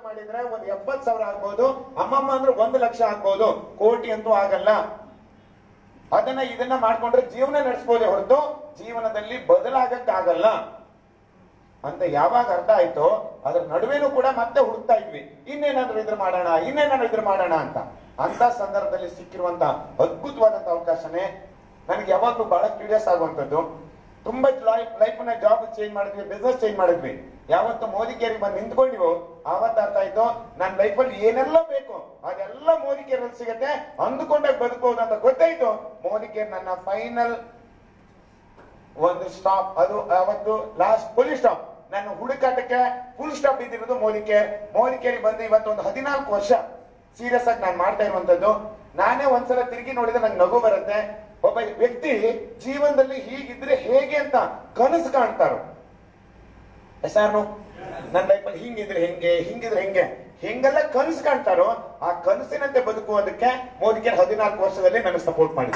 ಮಾಡಿದ್ರೆ ಒಂದು 70,000 ಆಗ್ಬಹುದು, ಅಮ್ಮಮ್ಮ ಅಂದ್ರೆ 1,00,000 ಆಗ್ಬಹುದು, ಕೋಟಿ ಅಂತೂ ಆಗಲ್ಲ. ಅದನ್ನ ಇದನ್ನ ಮಾಡ್ಕೊಂಡ್ರೆ ಜೀವನ ನಡೆಸಬಹುದೇ ಹೊರತು ಜೀವನದಲ್ಲಿ ಬದಲಾಗಕ್ಕಾಗಲ್ಲ ಅಂತ ಯಾವಾಗ ಅರ್ಥ ಆಯ್ತೋ ಅದ್ರ ನಡುವೆನೂ ಕೂಡ ಮತ್ತೆ ಹುಡುಕ್ತಾ ಇದ್ವಿ, ಇನ್ನೇನಾದ್ರೂ ಇದ್ರ ಮಾಡೋಣ ಅಂತ ಸಂದರ್ಭದಲ್ಲಿ ಸಿಕ್ಕಿರುವಂತ ಅದ್ಭುತವಾದಂತ ಅವಕಾಶನೇ ನನಗೆ ಯಾವಾಗ್ಲೂ ಬಹಳ ಕ್ಯೂರಿಯಸ್ ಆಗುವಂತದ್ದು. ತುಂಬಾ ಲೈಫ್ ನ ಜಾಬ್ ಚೇಂಜ್ ಮಾಡಿದ್ವಿ, ಬಿಸ್ನೆಸ್ ಚೇಂಜ್ ಮಾಡಿದ್ವಿ. ಯಾವತ್ತು ಮೋದಿ ಕೇರಿಗೆ ಬಂದು ನಿಂತ್ಕೊಂಡಿವೋ ಆವತ್ತು ಅರ್ಥ ಆಯ್ತು ನನ್ನ ಲೈಫಲ್ಲಿ ಏನೆಲ್ಲ ಬೇಕು ಅದೆಲ್ಲ ಮೋದಿ ಕೇರಲ್ಲಿ ಸಿಗತ್ತೆ, ಅಂದುಕೊಂಡಾಗ ಬದುಕಬಹುದು ಅಂತ ಗೊತ್ತಾಯ್ತು. ಮೋದಿ ಕೇರ್ ನನ್ನ ಫೈನಲ್ ಒಂದು ಸ್ಟಾಪ್, ಅದು ಅವತ್ತು ಲಾಸ್ಟ್ ಫುಲ್ ಸ್ಟಾಪ್. ನನ್ನ ಹುಡುಕಾಟಕ್ಕೆ ಫುಲ್ ಸ್ಟಾಪ್ ಇದ್ದಿರೋದು ಮೋದಿ ಕೇರಿಗೆ ಬಂದು ಇವತ್ತು ಒಂದು 14 ವರ್ಷ ಸೀರಿಯಸ್ ಆಗಿ ನಾನು ಮಾಡ್ತಾ ಇರುವಂತದ್ದು. ನಾನೇ ಒಂದ್ಸಲ ತಿರುಗಿ ನೋಡಿದ್ರೆ ನಂಗೆ ನಗು ಬರುತ್ತೆ. ಒಬ್ಬ ವ್ಯಕ್ತಿ ಜೀವನದಲ್ಲಿ ಹೀಗಿದ್ರೆ ಹೇಗೆ ಅಂತ ಕನಸು ಕಾಣ್ತಾರೋ, ಸಾರ್ ನನ್ನ ಲೈಫಲ್ಲಿ ಹಿಂಗಿದ್ರೆ ಹೆಂಗೆ ಹೆಂಗೆಲ್ಲ ಕನಸು ಕಾಣ್ತಾರೋ ಆ ಕನಸಿನಂತೆ ಬದುಕುವುದಕ್ಕೆ ಮೋದಿ ಕೇರ್ 14 ವರ್ಷದಲ್ಲಿ ನನಗೆ ಸಪೋರ್ಟ್ ಮಾಡಿದೆ.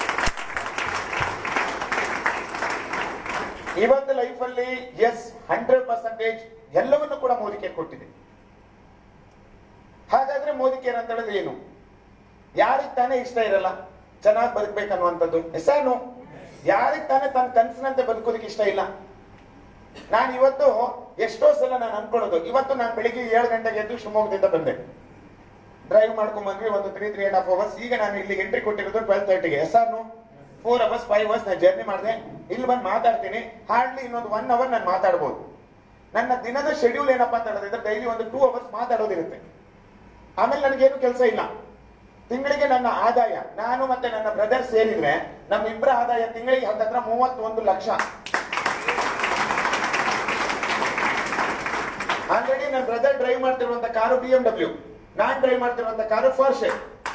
ಇವತ್ತು ಲೈಫಲ್ಲಿ 100% ಎಲ್ಲವನ್ನು ಕೂಡ ಮೋದಿ ಕೇರ್ ಕೊಟ್ಟಿದೆ. ಹಾಗಾದ್ರೆ ಮೋದಿ ಕೇರ್ ಅಂತ ಹೇಳಿದ್ರೆ ಏನು? ಯಾರಿಗೆ ತಾನೇ ಇಷ್ಟ ಇರಲ್ಲ ಚೆನ್ನಾಗಿ ಬದುಕಬೇಕನ್ನುವಂಥದ್ದು? ಎಸ್ಸಾನು ಯಾರಿಗೆ ತಾನೇ ತನ್ನ ಕನಸಿನಂತೆ ಬದುಕೋದಕ್ಕೆ ಇಷ್ಟ ಇಲ್ಲ? ನಾನು ಇವತ್ತು ಎಷ್ಟೋ ಸಲ ನಾನು ಅನ್ಕೊಳ್ಳೋದು, ಇವತ್ತು ನಾನು ಬೆಳಿಗ್ಗೆ 7 ಗಂಟೆಗೆ ಎದ್ದು ಶಿವಮೊಗ್ಗದಿಂದ ಬಂದೆ, ಡ್ರೈವ್ ಮಾಡ್ಕೊಂಡ್ ಬಂದ್ವಿ ಒಂದು 3.5 hours. ಈಗ ನಾನು ಇಲ್ಲಿಗೆ ಎಂಟ್ರಿ ಕೊಟ್ಟಿರೋದು 12:30ಗೆ. ಎಸ್ಸಾನು 4 hours 5 hours ನಾನು ಜರ್ನಿ ಮಾಡಿದೆ. ಇಲ್ಲಿ ಬಂದು ಮಾತಾಡ್ತೀನಿ, ಹಾರ್ಡ್ಲಿ ಇನ್ನೊಂದು 1 hour ನಾನು ಮಾತಾಡ್ಬೋದು. ನನ್ನ ದಿನದ ಶೆಡ್ಯೂಲ್ ಏನಪ್ಪಾ ಅಂತ ಹೇಳಿದ್ರೆ ಡೈಲಿ ಒಂದು 2 hours ಮಾತಾಡೋದಿರುತ್ತೆ. ಆಮೇಲೆ ನನಗೇನು ಕೆಲಸ ಇಲ್ಲ. ತಿಂಗಳಿಗೆ ನನ್ನ ಆದಾಯ, ನಾನು ಮತ್ತೆ ನನ್ನ ಬ್ರದರ್ ಸೇರಿದ್ರೆ ನಮ್ಮಿಬ್ಬರ ಆದಾಯ ತಿಂಗಳಿಗೆ ಹತ್ತಿರ 31 ಲಕ್ಷ. ಆಲ್ರೆಡಿ ನನ್ನ ಬ್ರದರ್ ಡ್ರೈವ್ ಮಾಡ್ತಿರುವಂತ ಕಾರು BMW, ನಾನ್ ಡ್ರೈವ್ ಮಾಡ್ತಿರುವಂತ ಕಾರು Porsche.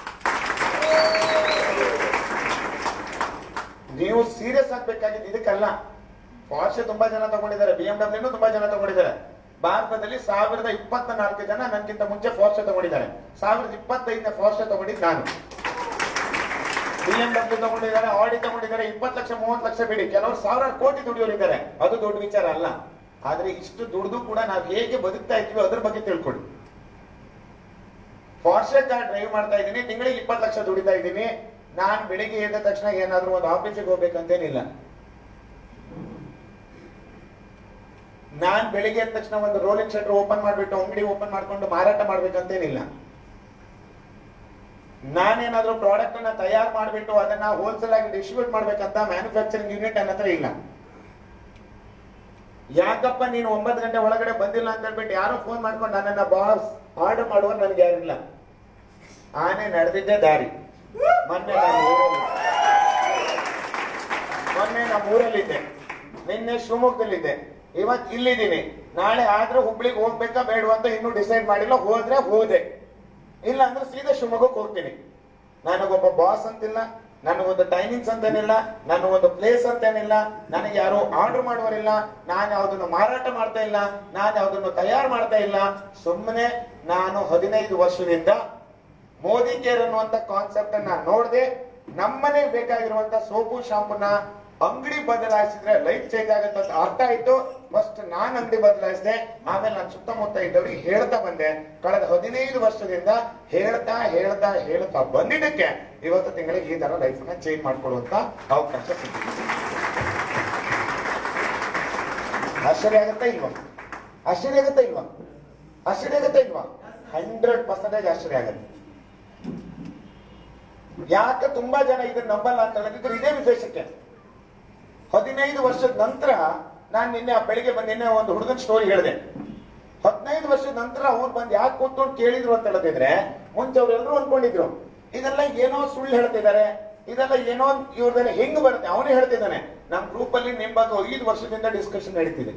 ನೀವು ಸೀರಿಯಸ್ ಆಗ್ಬೇಕಾಗಿದ್ದು ಇದಕ್ಕಲ್ಲ. Porsche ತುಂಬಾ ಜನ ತಗೊಂಡಿದ್ದಾರೆ, BMW ತುಂಬಾ ಜನ ತಗೊಂಡಿದ್ದಾರೆ. ಭಾರತದಲ್ಲಿ 1024 ಜನ ನನ್ಗಿಂತ ಮುಂಚೆ Porsche ತಗೊಂಡಿದ್ದಾರೆ. 1025ನೇ Porsche ತಗೊಂಡಿದ್ದು ನಾನು. BMW ತಗೊಂಡಿದ್ದಾರೆ, ಆಡಿ ತಗೊಂಡಿದ್ದಾರೆ. 20 ಲಕ್ಷ 30 ಲಕ್ಷ ಬಿಡಿ, ಕೆಲವರು 1000 ಕೋಟಿ ದುಡಿಯೋರಿದ್ದಾರೆ, ಅದು ದೊಡ್ಡ ವಿಚಾರ ಅಲ್ಲ. ಆದ್ರೆ ಇಷ್ಟು ದುಡ್ದು ಕೂಡ ನಾವು ಹೇಗೆ ಬದುಕ್ತಾ ಇದ್ವಿ ಅದ್ರ ಬಗ್ಗೆ ತಿಳ್ಕೊಳ್ಳಿ. Porsche ಕಾರ್ ಡ್ರೈವ್ ಮಾಡ್ತಾ ಇದ್ದೀನಿ, ತಿಂಗಳಿಗೆ 20 ಲಕ್ಷ ದುಡಿತಾ ಇದ್ದೀನಿ. ನಾನ್ ಬೆಳಿಗ್ಗೆ ಎದ್ದ ತಕ್ಷಣ ಏನಾದ್ರೂ ಒಂದು ಆಫೀಸಿಗೆ ಹೋಗ್ಬೇಕಂತೇನಿಲ್ಲ. ನಾನ್ ಬೆಳಿಗ್ಗೆ ಎದ್ದ ತಕ್ಷಣ ಒಂದು ರೋಲಿಂಗ್ ಶಟರ್ ಓಪನ್ ಮಾಡ್ಬಿಟ್ಟು ಅಂಗಡಿ ಓಪನ್ ಮಾಡ್ಕೊಂಡು ಮಾರಾಟ ಮಾಡ್ಬೇಕಂತೇನಿಲ್ಲ. ನಾನೇನಾದ್ರೂ ಪ್ರಾಡಕ್ಟ್ ಅನ್ನ ತಯಾರು ಮಾಡ್ಬಿಟ್ಟು ಅದನ್ನ ಹೋಲ್ಸೇಲ್ ಆಗಿ ಡಿಸ್ಟ್ರಿಬ್ಯೂಟ್ ಮಾಡ್ಬೇಕಂತ ಮ್ಯಾನುಫ್ಯಾಕ್ಚರಿಂಗ್ ಯೂನಿಟ್ ನನ್ನ ಹತ್ರ ಇಲ್ಲ. ಯಾಕಪ್ಪ ನೀನು 9 ಗಂಟೆ ಒಳಗಡೆ ಬಂದಿಲ್ಲ ಅಂತ ಹೇಳ್ಬಿಟ್ಟು ಯಾರೋ ಫೋನ್ ಮಾಡ್ಕೊಂಡು ನನ್ನನ್ನ ಬಾಸ್ ಆರ್ಡರ್ ಮಾಡುವ ನನ್ಗೆ ಯಾರಿಲ್ಲ. ಆನೆ ನಡೆದಿದ್ದೆ ದಾರಿ. ಮೊನ್ನೆ ನಮ್ಮ ಊರಲ್ಲಿದ್ದೆ, ನಿನ್ನೆ ಶಿವಮೊಗ್ಗದಲ್ಲಿದ್ದೆ, ಇವತ್ತು ಇಲ್ಲಿದ್ದೀನಿ. ನಾಳೆ ಆದ್ರೆ ಹುಬ್ಳಿಗೆ ಹೋಗ್ಬೇಕಾ ಬೇಡ ಅಂತ ಇನ್ನೂ ಡಿಸೈಡ್ ಮಾಡಿಲ್ಲ. ಹೋದ್ರೆ ಹೋದೆ, ಇಲ್ಲ ಅಂದ್ರೆ ಸೀದಾ ಶಿವಮೊಗ್ಗಕ್ಕೆ ಹೋಗ್ತೀನಿ. ನನಗೊಬ್ಬ ಬಾಸ್ ಅಂತಿಲ್ಲ, ನನಗೊಂದು ಟೈಮಿಂಗ್ಸ್ ಅಂತೇನಿಲ್ಲ, ನನಗೊಂದು ಪ್ಲೇಸ್ ಅಂತೇನಿಲ್ಲ, ನನಗೆ ಯಾರು ಆರ್ಡರ್ ಮಾಡುವರಿಲ್ಲ, ನಾನು ಯಾವ್ದನ್ನು ಮಾರಾಟ ಮಾಡ್ತಾ ಇಲ್ಲ, ನಾನು ಯಾವ್ದನ್ನು ತಯಾರು ಮಾಡ್ತಾ ಇಲ್ಲ. ಸುಮ್ಮನೆ ನಾನು 15 ವರ್ಷದಿಂದ ಮೋದಿ ಕೇರ್ ಅನ್ನುವಂತ ಕಾನ್ಸೆಪ್ಟ್ ಅನ್ನ ನೋಡಿದೆ. ನಮ್ಮನೆ ಬೇಕಾಗಿರುವಂತ ಸೋಪು ಶಾಂಪೂನ ಅಂಗಡಿ ಬದಲಾಯಿಸಿದ್ರೆ ಲೈಫ್ ಚೇಂಜ್ ಆಗುತ್ತೆ ಅಂತ ಅರ್ಥ ಆಯ್ತು. ಫಸ್ಟ್ ನಾನ್ ಅಂಗಡಿ ಬದಲಾಯಿಸಿದೆ, ಆಮೇಲೆ ನಾನು ಸುತ್ತಮುತ್ತ ಇದ್ದವ್ರಿಗೆ ಹೇಳ್ತಾ ಬಂದೆ. ಕಳೆದ 15 ವರ್ಷದಿಂದ ಹೇಳ್ತಾ ಬಂದಿದ್ದಕ್ಕೆ ಇವತ್ತು ತಿಂಗಳಿಗೆ ಈ ತರ ಲೈಫ್ ನ ಚೇಂಜ್ ಮಾಡ್ಕೊಳ್ಳುವಂತ ಅವಕಾಶ ಸಿಕ್ಕಿದೆ. ಆಶ್ಚರ್ಯ ಆಗತ್ತಾ ಇಲ್ವಾ? 100% ಆಶ್ಚರ್ಯ ಆಗತ್ತೆ. ಯಾಕೆ ತುಂಬಾ ಜನ ಇದನ್ನ ನಂಬಲ್ಲ ಅಂತ ಹೇಳಿದ್ರೆ ಇದೇ ವಿಶೇಷಕ್ಕೆ. 15 ವರ್ಷದ ನಂತರ ನಾನು ಬೆಳಿಗ್ಗೆ ನಿನ್ನೆ ಒಂದು ಹುಡುಗನ ಸ್ಟೋರಿ ಹೇಳಿದೆ. 15 ವರ್ಷದ ನಂತರ ಅವ್ರು ಬಂದು ಯಾಕೆ ಕೂತ್ಕೊಂಡು ಕೇಳಿದ್ರು ಅಂತ ಹೇಳಿದ್ರೆ, ಮುಂಚೆ ಅವ್ರೆಲ್ಲರೂ ಅನ್ಕೊಂಡಿದ್ರು ಇದೆಲ್ಲ ಏನೋ ಸುಳ್ಳು ಹೇಳ್ತಿದ್ದಾರೆ, ಇದೆಲ್ಲ ಏನೋ ಇವ್ರದೆಲ್ಲ ಹೆಂಗ್ ಬರುತ್ತೆ. ಅವನೇ ಹೇಳ್ತಿದ್ದಾನೆ, ನಮ್ ಗ್ರೂಪ್ ಅಲ್ಲಿ ನಿಮ್ ಬಗ್ಗೆ 5 ವರ್ಷದಿಂದ ಡಿಸ್ಕಷನ್ ನಡೀತಿದೆ.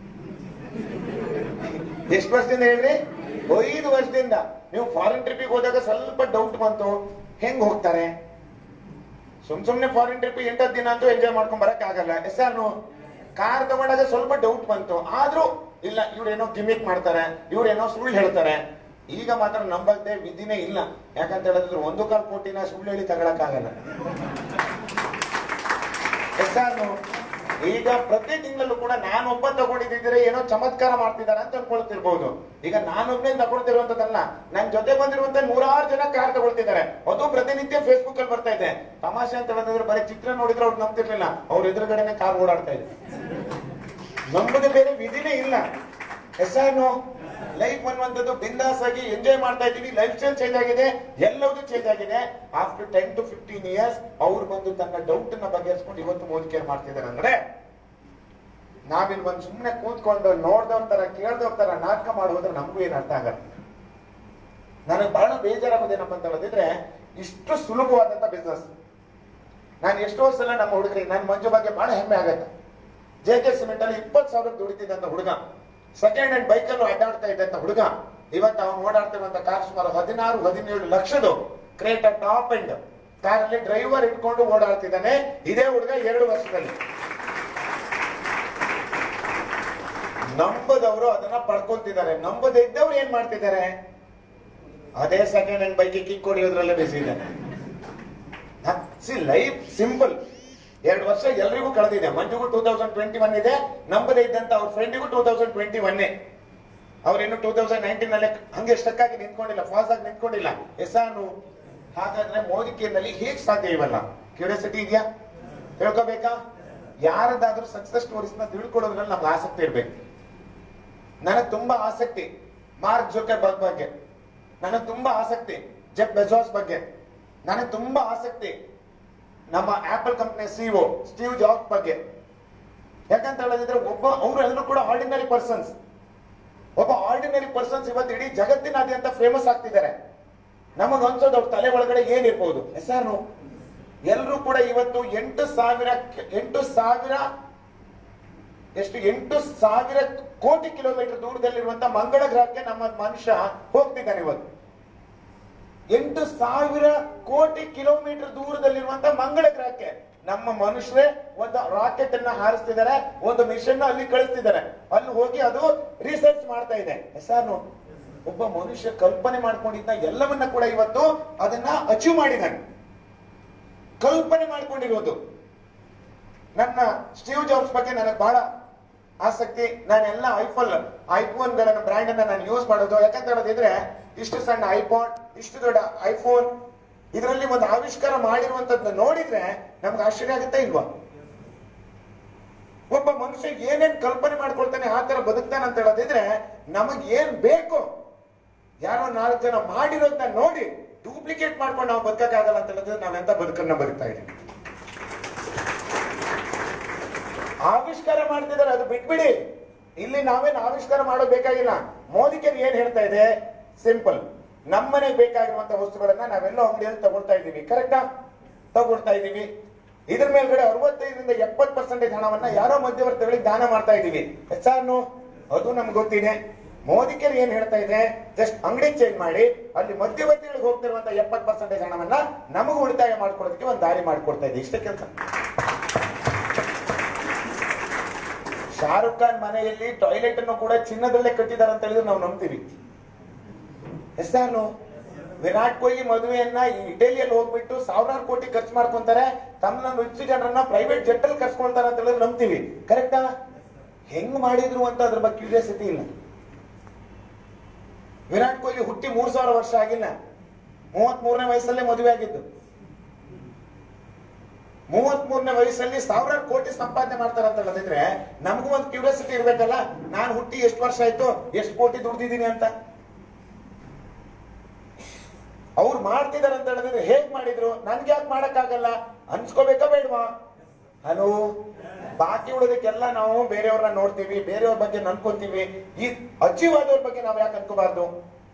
ಎಷ್ಟು ವರ್ಷದಿಂದ ಹೇಳ್ರಿ? 5 ವರ್ಷದಿಂದ. ನೀವು ಫಾರಿನ್ ಟ್ರಿಪ್ಪಿಗೆ ಹೋದಾಗ ಸ್ವಲ್ಪ ಡೌಟ್ ಬಂತು, ಹೆಂಗ್ ಹೋಗ್ತಾರೆ? ಸುಮ್ನೆ ಫಾರಿನ್ ಟ್ರಿಪ್ 8 ದಿನ ಅಂತೂ ಎಂಜಾಯ್ ಮಾಡ್ಕೊಂಡ್ ಬರಕ್ ಆಗಲ್ಲ. ಎಸ್ಸಾನು ಕಾರ್ ತಗೊಂಡಾಗ ಸ್ವಲ್ಪ ಡೌಟ್ ಬಂತು. ಆದ್ರೂ ಇಲ್ಲ, ಇವ್ರೇನೋ ಗಿಮಿಕ್ ಮಾಡ್ತಾರೆ, ಇವ್ರೇನೋ ಸುಳ್ಳು ಹೇಳ್ತಾರೆ. ಈಗ ಮಾತ್ರ ನಂಬಲ್ದೆ ವಿಧಿನೇ ಇಲ್ಲ. ಯಾಕಂತ ಹೇಳಿದ್ರೆ 1.25 ಕೋಟಿನ ಸುಳ್ಳು ಹೇಳಿ ತಗೊಳಕ್ ಆಗಲ್ಲ. ಎಸ್ಸಾನು ಈಗ ಪ್ರತಿ ತಿಂಗಳಲ್ಲೂ ಕೂಡ ನಾನೊಬ್ಬ ತಗೊಂಡಿದ್ದಿದ್ರೆ ಏನೋ ಚಮತ್ಕಾರ ಮಾಡ್ತಿದ್ದಾರೆ ಅಂತ ಅನ್ಕೊಳ್ತಿರ್ಬೋದು. ಈಗ ನಾನೊಬ್ಬನೇ ತಗೊಳ್ತಿರುವಂತದ್ದಲ್ಲ, ನನ್ ಜೊತೆ ಬಂದಿರುವಂತ 100 ಜನ ಕಾರ್ ತಗೊಳ್ತಿದ್ದಾರೆ. ಅದು ಪ್ರತಿನಿತ್ಯ ಫೇಸ್ಬುಕ್ ಅಲ್ಲಿ ಬರ್ತಾ ಇದೆ. ತಮಾಷೆ ಅಂತ ಹೇಳಿದ್ರೆ ಬರೀ ಚಿತ್ರ ನೋಡಿದ್ರೆ ಅವ್ರು ನಂಬ್ತಿರ್ಲಿಲ್ಲ, ಅವ್ರ ಎದುರುಗಡೆನೆ ಕಾರ್ ಓಡಾಡ್ತಾ ಇದೆ. ನಂಬುದು ಬೇರೆ ವಿಧಿನೇ ಇಲ್ಲ. ಎಸ್ಸಾನು ಲೈಫ್ ಅನ್ನುವಂಥದ್ದು ಬಿಂದಾಸ್ ಆಗಿ ಎಂಜಾಯ್ ಮಾಡ್ತಾ ಇದ್ದೀವಿ. ಲೈಫ್ ಸ್ಟೈಲ್ ಚೇಂಜ್ ಆಗಿದೆ, ಎಲ್ಲವೂ ಚೇಂಜ್ ಆಗಿದೆ. ಆಫ್ಟರ್ 10 to 15 years ಅವ್ರು ಬಂದು ತನ್ನ ಡೌಟ್ ನ ಬಗೆಹರಿಸ್ಕೊಂಡು ಇವತ್ತು ಮೋದಿ ಕೇರ್ ಮಾಡ್ತಿದ್ದಾರೆ. ಅಂದ್ರೆ ನಾವಿಲ್ಲಿ ಬಂದು ಸುಮ್ಮನೆ ಕೂತ್ಕೊಂಡು ನೋಡ್ದವ್ರ ತರ ಕೇಳ್ದವ್ರ ತರ ನಾಟಕ ಮಾಡೋದ್ರೆ ನಮಗೂ ಏನ್ ಅರ್ಥ ಆಗಲ್ಲ. ನನಗೆ ಬಹಳ ಬೇಜಾರಾಗೋದೇನಪ್ಪ ಅಂತ ಹೇಳಿದ್ರೆ, ಇಷ್ಟು ಸುಲಭವಾದಂತ ಬಿಸ್ನೆಸ್. ನಾನು ಎಷ್ಟೋ ಸಲ ನಮ್ಮ ಹುಡುಗರಿಗೆ, ನನ್ನ ಮಂಜು ಬಗ್ಗೆ ಬಹಳ ಹೆಮ್ಮೆ ಆಗತ್ತೆ. JK ಸಿಮೆಂಟ್ ಅಲ್ಲಿ 20,000 ದುಡಿತಿದ್ದಂತ ಹುಡುಗ, ಸೆಕೆಂಡ್ ಹ್ಯಾಂಡ್ ಬೈಕಲ್ಲೂ ಅಡ್ಡಾಡ್ತಾ ಇದ್ದಂತ ಹುಡುಗ, ಇವತ್ತು ಅವನು ಓಡಾಡ್ತಿರುವಂತ ಕಾರ್ ಸುಮಾರು 16-17 ಲಕ್ಷದ ಕ್ರೇಟ ಟಾಪ್ ಎಂಡ್ ಕಾರಲ್ಲಿ ಡ್ರೈವರ್ ಇಟ್ಕೊಂಡು ಓಡಾಡ್ತಿದ್ದಾನೆ. ಇದೇ ಹುಡುಗ 2 ವರ್ಷದಲ್ಲಿ. ನಂಬದವರು ಅದನ್ನ ಪಡ್ಕೊಂತಿದ್ದಾರೆ, ನಂಬದೇ ಇದ್ದವ್ರು ಏನ್ ಮಾಡ್ತಿದ್ದಾರೆ, ಅದೇ ಸೆಕೆಂಡ್ ಹ್ಯಾಂಡ್ ಬೈಕ್ ಕಿಕ್ ಹೊಡಿಯೋದ್ರಲ್ಲೇ ಬಿಸಿದ್ದಾರೆ. Life simple. 2 ವರ್ಷ ಎಲ್ರಿಗೂ ಕಳೆದಿದೆ. ಮಂಜುಗೂ 2021 ಇದೆ, ನಂಬದೇ ಇದ್ದಂತ ಅವ್ರ ಫ್ರೆಂಡಿಗೂ 2021. ಅವ್ರೇನು 2019 ನಲ್ಲಿ ಹಂಗೆ ಸ್ಟಕ್ ಆಗಿ ನಿಂತ್ಕೊಂಡಿಲ್ಲ, ಫಾಸ್ಟ್ ಆಗಿ ನಿಂತ್ಕೊಂಡಿಲ್ಲ. ಎಸಾನು ಹಾಗಾದ್ರೆ ಮೋದಿ ಕೇರ್ನಲ್ಲಿ ಹೇಗ್ ಸಾಧ್ಯ ಇವೆಲ್ಲ? ಕ್ಯೂರಿಯಾಸಿಟಿ ಇದೆಯಾ? ತಿಳ್ಕೋಬೇಕಾ? ಯಾರದಾದ್ರೂ ಸಕ್ಸಸ್ ಸ್ಟೋರೀಸ್ ನ ತಿಳ್ಕೊಳ್ಳೋದ್ರಲ್ಲಿ ನಮ್ಗೆ ಆಸಕ್ತಿ ಇರ್ಬೇಕು. ನನಗೆ ತುಂಬಾ ಆಸಕ್ತಿ ಮಾರ್ಕ್ ಜುಕರ್ಬರ್ಗ್ ಬಗ್ಗೆ, ನನಗೆ ತುಂಬಾ ಆಸಕ್ತಿ ಜೆಫ್ ಬೆಜೋಸ್ ಬಗ್ಗೆ, ನನಗೆ ತುಂಬಾ ಆಸಕ್ತಿ ನಮ್ಮ Apple company CEO Steve Jobs ಬಗ್ಗೆ. ಯಾಕಂತ ಹೇಳಿದ್ರೆ ಅವರೆಲ್ಲರೂ ಕೂಡ ಆರ್ಡಿನರಿ ಪರ್ಸನ್ಸ್. ಒಬ್ಬ ಆರ್ಡಿನರಿ ಪರ್ಸನ್ಸ್ ಇವತ್ತು ಇಡೀ ಜಗತ್ತಿನಾದ್ಯಂತ ಫೇಮಸ್ ಆಗ್ತಿದ್ದಾರೆ. ನಮಗ್ ಅನ್ಸೋದು ಅವ್ರ ತಲೆ ಒಳಗಡೆ ಏನಿರ್ಬೋದು ಹೆಸರು. ಎಲ್ಲರೂ ಕೂಡ ಇವತ್ತು 8,000 ಕೋಟಿ ಕಿಲೋಮೀಟರ್ ದೂರದಲ್ಲಿರುವಂತ ಮಂಗಳ ಗ್ರಹಕ್ಕೆ ನಮ್ಮ ಮನುಷ್ಯ ಹೋಗ್ತಿದ್ದಾನೆ. ಇವತ್ತು 8,000 ಕೋಟಿ ಕಿಲೋಮೀಟರ್ ದೂರದಲ್ಲಿರುವಂತ ಮಂಗಳ ಗ್ರಹಕ್ಕೆ ನಮ್ಮ ಮನುಷ್ಯರೇ ಒಂದು ರಾಕೆಟ್ ಅನ್ನ ಹಾರಿಸ್ತಿದ್ದಾರೆ, ಒಂದು ಮಿಷನ್ ಅಲ್ಲಿ ಕಳಿಸ್ತಿದ್ದಾರೆ. ಅಲ್ಲಿ ಹೋಗಿ ಅದು ರಿಸರ್ಚ್ ಮಾಡ್ತಾ ಇದೆ. ಹೆಸರು ಒಬ್ಬ ಮನುಷ್ಯ ಕಲ್ಪನೆ ಮಾಡ್ಕೊಂಡಿದ್ದ ಎಲ್ಲವನ್ನ ಕೂಡ ಇವತ್ತು ಅದನ್ನ ಅಚೀವ್ ಮಾಡಿದ್ದಾನೆ. ಕಲ್ಪನೆ ಮಾಡ್ಕೊಂಡಿರೋದು. ನನ್ನ ಸ್ಟೀವ್ ಜಾಬ್ಸ್ ಬಗ್ಗೆ ನನಗೆ ಬಹಳ ಆಸಕ್ತಿ. ನಾನೆಲ್ಲ ಐಫೋನ್ ಗಳ ಬ್ರ್ಯಾಂಡ್ ಅನ್ನ ನಾನು ಯೂಸ್ ಮಾಡೋದು. ಯಾಕಂತ ಹೇಳೋದಿದ್ರೆ, ಇಷ್ಟು ಸಣ್ಣ ಐಪಾಡ್, ಇಷ್ಟು ದೊಡ್ಡ ಐಫೋನ್, ಇದರಲ್ಲಿ ಒಂದು ಆವಿಷ್ಕಾರ ಮಾಡಿರುವಂತದ್ದನ್ನ ನೋಡಿದ್ರೆ ನಮ್ಗೆ ಆಶ್ಚರ್ಯ ಆಗುತ್ತಾ ಇಲ್ವಾ? ಒಬ್ಬ ಮನುಷ್ಯ ಏನೇನ್ ಕಲ್ಪನೆ ಮಾಡ್ಕೊಳ್ತಾನೆ ಆ ತರ ಬದುಕ್ತಾನೆ ಅಂತ ಹೇಳೋದಿದ್ರೆ, ನಮಗ್ ಏನ್ ಬೇಕು ಯಾರೋ 4 ಜನ ಮಾಡಿರೋದನ್ನ ನೋಡಿ ಡೂಪ್ಲಿಕೇಟ್ ಮಾಡ್ಕೊಂಡು ನಾವು ಬದುಕಕ್ಕಾಗಲ್ಲ ಅಂತ ಹೇಳಿದ್ರೆ ನಾವೆಂತ ಬದುಕನ್ನ ಬದುಕ್ತಾ ಇದ್ದೀವಿ. ಆವಿಷ್ಕಾರ ಮಾಡ್ತಿದ್ದಾರೆ, ಅದು ಬಿಟ್ಬಿಡಿ. ಇಲ್ಲಿ ನಾವೇನು ಆವಿಷ್ಕಾರ ಮಾಡೋದು ಬೇಕಾಗಿಲ್ಲ. ಮೋದಿ ಕೇರ್ ಏನ್ ಹೇಳ್ತಾ ಇದೆ? ಸಿಂಪಲ್. ನಮ್ಮನೆಗೆ ಬೇಕಾಗಿರುವಂತಹ ವಸ್ತುಗಳನ್ನ ನಾವೆಲ್ಲ ಅಂಗಡಿಯಲ್ಲಿ ತಗೊಳ್ತಾ ಇದ್ದೀವಿ, ಕರೆಕ್ಟಾ? ತಗೊಳ್ತಾ ಇದ್ದೀವಿ. ಇದ್ರ ಮೇಲ್ಗಡೆ 65ರಿಂದ 70% ಹಣವನ್ನ ಯಾರೋ ಮಧ್ಯವರ್ತಿಗಳಿಗೆ ದಾನ ಮಾಡ್ತಾ ಇದ್ದೀವಿ. ಹೆಚ್ಚಾನು ಅದು ನಮ್ಗೆ ಗೊತ್ತಿದೆ. ಮೋದಿ ಕೇರ್ ಏನ್ ಹೇಳ್ತಾ ಇದೆ? ಜಸ್ಟ್ ಅಂಗಡಿ ಚೇಂಜ್ ಮಾಡಿ ಅಲ್ಲಿ ಮಧ್ಯವರ್ತಿಗಳಿಗೆ ಹೋಗ್ತಿರುವಂತ 70% ಹಣವನ್ನ ನಮಗೂ ಉಳಿತಾಯ ಮಾಡ್ಕೊಡೋದಕ್ಕೆ ಒಂದು ದಾರಿ ಮಾಡ್ಕೊಡ್ತಾ ಇದೆ. ಇಷ್ಟೇ ಕೆಲಸ. ಶಾರುಖ್ ಖಾನ್ ಮನೆಯಲ್ಲಿ ಟಾಯ್ಲೆಟ್ ಅನ್ನು ಕೂಡ ಚಿನ್ನದಲ್ಲೇ ಕಟ್ಟಿದ್ದಾರೆ ಅಂತ ಹೇಳಿದ್ರೆ ನಾವು ನಂಬ್ತೀವಿ. ಹೆಸರು ವಿರಾಟ್ ಕೊಹ್ಲಿ ಮದುವೆಯನ್ನ ಇಟಲಿಯಲ್ಲಿ ಹೋಗ್ಬಿಟ್ಟು 1000 ಕೋಟಿ ಖರ್ಚು ಮಾಡ್ಕೊಂತಾರೆ. ತಮ್ಮ ಹೆಚ್ಚು ಜನರನ್ನ ಪ್ರೈವೇಟ್ ಜೆಟ್ ಅಲ್ಲಿ ಕರ್ಸ್ಕೊಳ್ತಾರೆ ಅಂತ ಹೇಳಿದ್ರೆ ನಂಬ್ತೀವಿ, ಕರೆಕ್ಟಾ? ಹೆಂಗ್ ಮಾಡಿದ್ರು ಅಂತ ಅದ್ರ ಬಗ್ಗೆ ಕ್ಯೂರಿಯಾಸಿಟಿ ಇಲ್ಲ. ವಿರಾಟ್ ಕೊಹ್ಲಿ ಹುಟ್ಟಿ 3000 ವರ್ಷ ಆಗಿಲ್ಲ, 33ನೇ ವಯಸ್ಸಲ್ಲೇ ಮದುವೆ ಆಗಿದ್ದು. 33ನೇ ವಯಸ್ಸಲ್ಲಿ 1000 ಕೋಟಿ ಸಂಪಾದನೆ ಮಾಡ್ತಾರೆ ಅಂತ ಹೇಳಿದ್ರೆ ನಮಗೂ ಒಂದು ಕ್ಯೂರಿಯಾಸಿಟಿ ಇರ್ಬೇಕಲ್ಲ. ನಾನು ಹುಟ್ಟಿ ಎಷ್ಟು ವರ್ಷ ಆಯ್ತು, ಎಷ್ಟು ಕೋಟಿ ದುಡ್ದಿದ್ದೀನಿ ಅಂತ. ಅವ್ರು ಮಾಡ್ತಿದಾರೆ ಅಂತ ಹೇಳಿದ್ರೆ ಹೇಗ್ ಮಾಡಿದ್ರು, ನನ್ಗೆ ಯಾಕೆ ಮಾಡಕ್ಕಾಗಲ್ಲ ಅನ್ಸ್ಕೋಬೇಕಾ ಬೇಡವಾ? ಹಲೋ, ಬಾಕಿ ಉಳಿದಕ್ಕೆಲ್ಲ ನಾವು ಬೇರೆಯವ್ರನ್ನ ನೋಡ್ತೀವಿ, ಬೇರೆಯವ್ರ ಬಗ್ಗೆ ಅನ್ಕೊಂತೀವಿ. ಈ ಅಚೀವ್ ಆದವ್ರ ಬಗ್ಗೆ ನಾವು ಯಾಕೆ ಅನ್ಕೋಬಾರ್ದು?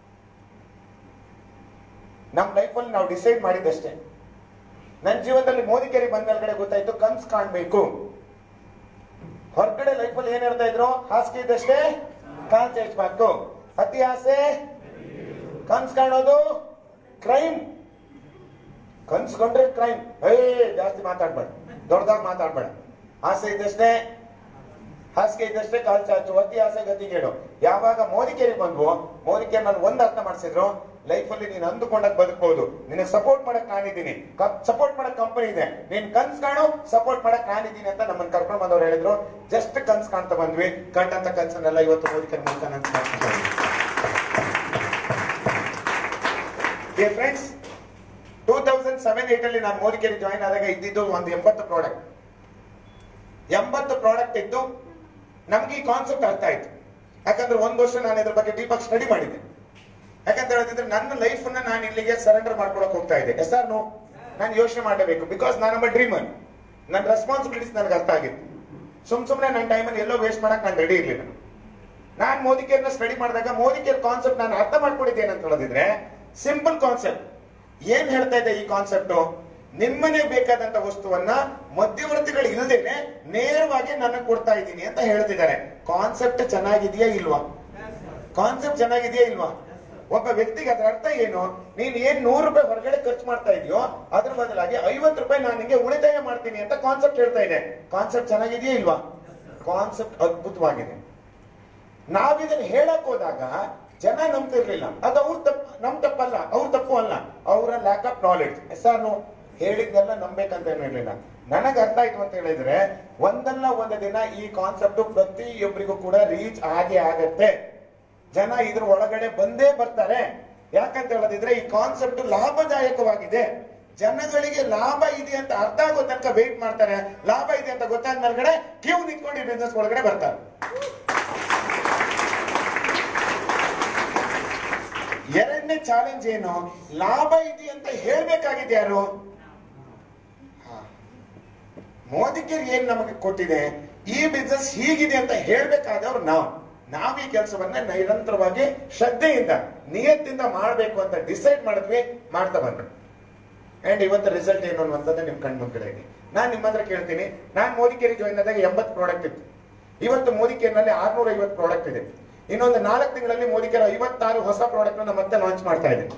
ನಮ್ ಲೈಫಲ್ಲಿ ನಾವು ಡಿಸೈಡ್ ಮಾಡಿದ್ದಷ್ಟೇ. ನನ್ನ ಜೀವನದಲ್ಲಿ ಮೋದಿ ಕೇರಿ ಬಂದ ಮೇಲ್ಗಡೆ ಗೊತ್ತಾಯ್ತು, ಕನ್ಸ್ ಕಾಣ್ಬೇಕು. ಹೊರಗಡೆ ಲೈಫಲ್ಲಿ ಏನ್ ಹೇಳ್ತಾ ಇದ್ರು, ಹಾಸಿಗೆ ಇದ್ದಷ್ಟೇ ಕಾಲ್ ಚಾಚಬೇಕು. ಅತಿ ಆಸೆ ಕನ್ಸ್ ಕಾಣೋದು ಕ್ರೈಮ್. ಕನ್ಸ್ಕೊಂಡ್ರೆ ಕ್ರೈಮ್. ಜಾಸ್ತಿ ಮಾತಾಡ್ಬೇಡ, ದೊಡ್ಡದಾಗಿ ಮಾತಾಡ್ಬೇಡ. ಆಸೆ ಇದ್ದಷ್ಟೇ, ಹಾಸಿಗೆ ಇದ್ದಷ್ಟೇ ಕಾಲ್ ಚಾಚು. ಅತಿ ಆಸೆ ಗತಿಗೇಡು. ಯಾವಾಗ ಮೋದಿ ಕೇರಿ ಬಂದ್ವು, ಮೋದಿ ಕೇರಿ ನಾನು ಒಂದ್ ಅರ್ಥ ಮಾಡಿಸಿದ್ರು, ಲೈಫ್ ಅಲ್ಲಿ ನೀನು ಅಂದುಕೊಂಡಾಗ ಬದುಕಬಹುದು. ನಿನಗೆ ಸಪೋರ್ಟ್ ಮಾಡಕ್ ನಾನಿದ್ದೀನಿ, ಸಪೋರ್ಟ್ ಮಾಡಕ್ ಕಂಪನಿ ಇದೆ, ನೀನ್ ಕನ್ಸ್ ಕಾಣು, ಸಪೋರ್ಟ್ ಮಾಡಕ್ ನಾನಿದ್ದೀನಿ ಅಂತ ನಮ್ಮನ್ನ ಕರ್ಕೊಂಡು ಬಂದವ್ರು ಹೇಳಿದ್ರು. ಜಸ್ಟ್ ಕನ್ಸ್ ಕಾಣ್ತಾ ಬಂದ್ವಿ, ಕಂಡಂತ ಕನ್ಸನ್ನೆಲ್ಲ ಇವತ್ತು ಮೋದಿಕರ ಮೂಲಕ ಫ್ರೆಂಡ್ಸ್ 2007-8 ಅಲ್ಲಿ ನಾನು ಮೋದಿಕೇರಿ ಜಾಯಿನ್ ಆದಾಗ ಇದ್ದಿದ್ದು ಒಂದು 80 ಪ್ರಾಡಕ್ಟ್. 80 ಪ್ರಾಡಕ್ಟ್ ಇದ್ದು ನಮ್ಗೆ ಈ ಕಾನ್ಸೆಪ್ಟ್ ಅರ್ಥ ಆಯ್ತು. ಯಾಕಂದ್ರೆ ಒಂದು ವರ್ಷ ನಾನು ಇದ್ರ ಬಗ್ಗೆ ಡೀಪಾಗಿ ಸ್ಟಡಿ ಮಾಡಿದ್ದೆ. ಯಾಕಂತ ಹೇಳಿದ್ರೆ ನನ್ನ ಲೈಫ್ ಅನ್ನ ನಾನು ಇಲ್ಲಿಗೆ ಸರೆಂಡರ್ ಮಾಡ್ಕೊಳಕ್ ಹೋಗ್ತಾ ಇದ್ದೆ. Yes or no? ನಾನು ಯೋಚನೆ ಮಾಡಬೇಕು, ಬಿಕಾಸ್ ನಾನೊಬ್ಬ ಡ್ರೀಮರ್. ನನ್ನ ರೆಸ್ಪಾನ್ಸಿಬಿಲಿಟೀಸ್ ನನಗೆ ಅರ್ಥ ಆಗಿತ್ತು. ಸುಮ್ನೆ ನನ್ನ ಟೈಮಲ್ಲಿ ಎಲ್ಲೋ ವೇಸ್ಟ್ ಮಾಡಕ್ ನಾನು ರೆಡಿ ಇರ್ಲಿಲ್ಲ. ನಾನು ಮೋದಿಕೇರ್ನ ಸ್ಟಡಿ ಮಾಡಿದಾಗ ಮೋದಿಕೇರ್ ಕಾನ್ಸೆಪ್ಟ್ ನಾನು ಅರ್ಥ ಮಾಡ್ಕೊಂಡಿದ್ದೇನೆ ಅಂತ ಹೇಳಿದ್ರೆ, ಸಿಂಪಲ್ ಕಾನ್ಸೆಪ್ಟ್. ಏನ್ ಹೇಳ್ತಾ ಇದೆ ಈ ಕಾನ್ಸೆಪ್ಟ್? ನಿಮ್ಮನೆ ಬೇಕಾದಂತ ವಸ್ತುವನ್ನ ಮಧ್ಯವರ್ತಿಗಳು ಇಲ್ಲದೇನೆ ನೇರವಾಗಿ ನನಗೆ ಕೊಡ್ತಾ ಇದ್ದೀನಿ ಅಂತ ಹೇಳ್ತಿದ್ದಾರೆ. ಕಾನ್ಸೆಪ್ಟ್ ಚೆನ್ನಾಗಿದೆಯಾ ಇಲ್ವಾ? ಕಾನ್ಸೆಪ್ಟ್ ಚೆನ್ನಾಗಿದೆಯಾ ಇಲ್ವಾ? ಒಬ್ಬ ವ್ಯಕ್ತಿಗೆ ಅದರ ಅರ್ಥ ಏನು? ನೀನ್ ಏನ್ 100 ರೂಪಾಯಿ ಹೊರಗಡೆ ಖರ್ಚು ಮಾಡ್ತಾ ಇದೆಯೋ ಅದ್ರ ಬದಲಾಗಿ 50 ರೂಪಾಯಿ ನಾನು ನಿಂಗೆ ಉಳಿತಾಯ ಮಾಡ್ತೀನಿ ಅಂತ ಕಾನ್ಸೆಪ್ಟ್ ಹೇಳ್ತಾ ಇದೆ. ಕಾನ್ಸೆಪ್ಟ್ ಚೆನ್ನಾಗಿದೆಯಾ ಇಲ್ವಾ? ಕಾನ್ಸೆಪ್ಟ್ ಅದ್ಭುತವಾಗಿದೆ. ನಾವಿದನ್ನ ಹೇಳಕ್ ಹೋದಾಗ ಜನ ನಂಬ್ತಿರ್ಲಿಲ್ಲ. ಅದು ಅವ್ರ ತಪ್ಪು, ನಮ್ ತಪ್ಪಲ್ಲ, ಅವ್ರ ತಪ್ಪು ಅಲ್ಲ, ಅವರ ಲ್ಯಾಕ್ ಆಫ್ ನಾಲೆಡ್ಜ್. ಎಸ್ಸಾನು ಹೇಳಿದ್ನೆಲ್ಲ ನಂಬೇಕಂತ ಏನಿರ್ಲಿಲ್ಲ. ನನಗೆ ಅರ್ಥ ಆಯ್ತು ಅಂತ ಹೇಳಿದ್ರೆ ಒಂದಲ್ಲ ಒಂದು ದಿನ ಈ ಕಾನ್ಸೆಪ್ಟ್ ಪ್ರತಿಯೊಬ್ಬರಿಗೂ ಕೂಡ ರೀಚ್ ಆಗತ್ತೆ. ಜನ ಇದ್ರ ಒಳಗಡೆ ಬಂದೇ ಬರ್ತಾರೆ. ಯಾಕಂತ ಹೇಳದಿದ್ರೆ ಈ ಕಾನ್ಸೆಪ್ಟ್ ಲಾಭದಾಯಕವಾಗಿದೆ. ಜನಗಳಿಗೆ ಲಾಭ ಇದೆ ಅಂತ ಅರ್ಥ ಆಗೋ ತನಕ ವೇಟ್ ಮಾಡ್ತಾರೆ. ಲಾಭ ಇದೆ ಅಂತ ಗೊತ್ತಾದ ಮೇಲ್ಗಡೆ ಕ್ಯೂ ನಿಂತ್ಕೊಂಡು ಈ ಬಿಸ್ನೆಸ್ ಒಳಗಡೆ ಬರ್ತಾರೆ. ಎರಡನೇ ಚಾಲೆಂಜ್ ಏನು? ಲಾಭ ಇದೆ ಅಂತ ಹೇಳ್ಬೇಕಾಗಿದೆ ಯಾರು? ಮೋದಿಕೇರ್ ಏನ್ ನಮಗೆ ಕೊಟ್ಟಿದೆ, ಈ ಬಿಸ್ನೆಸ್ ಹೀಗಿದೆ ಅಂತ ಹೇಳ್ಬೇಕಾದವ್ರು ನಾವು ಈ ಕೆಲಸವನ್ನ ನಿರಂತರವಾಗಿ ಶ್ರದ್ಧೆಯಿಂದ ನಿಯತ್ತಿಂದ ಮಾಡಬೇಕು ಅಂತ ಡಿಸೈಡ್ ಮಾಡಿದ್ವಿ, ಮಾಡ್ತಾ ಬಂದ್ವಿ. ಅಂಡ್ ಇವತ್ತು ರಿಸಲ್ಟ್ ಏನು ಅನ್ನುವಂಥದ್ದು ನಿಮ್ ಕಣ್ ಮುಂದೆ ಇದೆ. ನಾನು ನಿಮ್ಮ ಹತ್ರ ಕೇಳ್ತೀನಿ, ನಾನು ಮೋದಿಕೇರಿ ಜಾಯಿನ್ ಆದಾಗ 80 ಪ್ರಾಡಕ್ಟ್ ಇತ್ತು. ಇವತ್ತು ಮೋದಿಕೇರ್ನಲ್ಲಿ 650 ಪ್ರಾಡಕ್ಟ್ ಇದೆ. ಇನ್ನೊಂದು 4 ತಿಂಗಳಲ್ಲಿ ಮೋದಿಕೇರ್ 56 ಹೊಸ ಪ್ರಾಡಕ್ಟ್ ನ ಮತ್ತೆ ಲಾಂಚ್ ಮಾಡ್ತಾ ಇದೆ.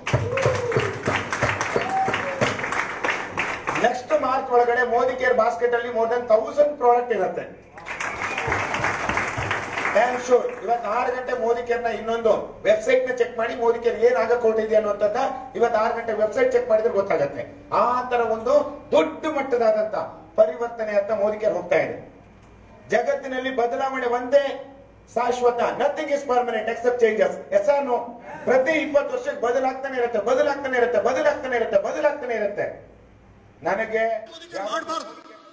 ನೆಕ್ಸ್ಟ್ ಮಾರ್ಚ್ ಒಳಗಡೆ ಮೋದಿಕೇರ್ ಬಾಸ್ಕೆಟ್ ಅಲ್ಲಿ ಮೋರ್ ದನ್ 1000 ಪ್ರಾಡಕ್ಟ್ ಇರುತ್ತೆ. ಇವತ್ತು 6 ಗಂಟೆ ಮೋದಿಕೇರ್ನ ಇನ್ನೊಂದು ವೆಬ್ಸೈಟ್ ನ ಚೆಕ್ ಮಾಡಿ ಮೋದಿಕೇರ್ ಏನಾಗಕ್ಕೆ ಹೊರಟಿದೆ ಅನ್ನುವಂಥದ್ದು ಇವತ್ತು 6 ಗಂಟೆ ವೆಬ್ಸೈಟ್ ಚೆಕ್ ಮಾಡಿದ್ರೆ ಗೊತ್ತಾಗತ್ತೆ. ಆ ತರ ಒಂದು ದೊಡ್ಡ ಮಟ್ಟದಾದಂತ ಪರಿವರ್ತನೆ ಅಂತ ಮೋದಿಕೇರ್ ಹೋಗ್ತಾ ಇದೆ. ಜಗತ್ತಿನಲ್ಲಿ ಬದಲಾವಣೆ ಒಂದೇ ಶಾಶ್ವತ. Nothing is permanent except changes. Yes or no? ಪ್ರತಿ 20 ವರ್ಷಕ್ಕೆ ಬದಲಾಗ್ತಾನೆ ಇರುತ್ತೆ. ನನಗೆ ಮಾಡಬಾರ್ದು.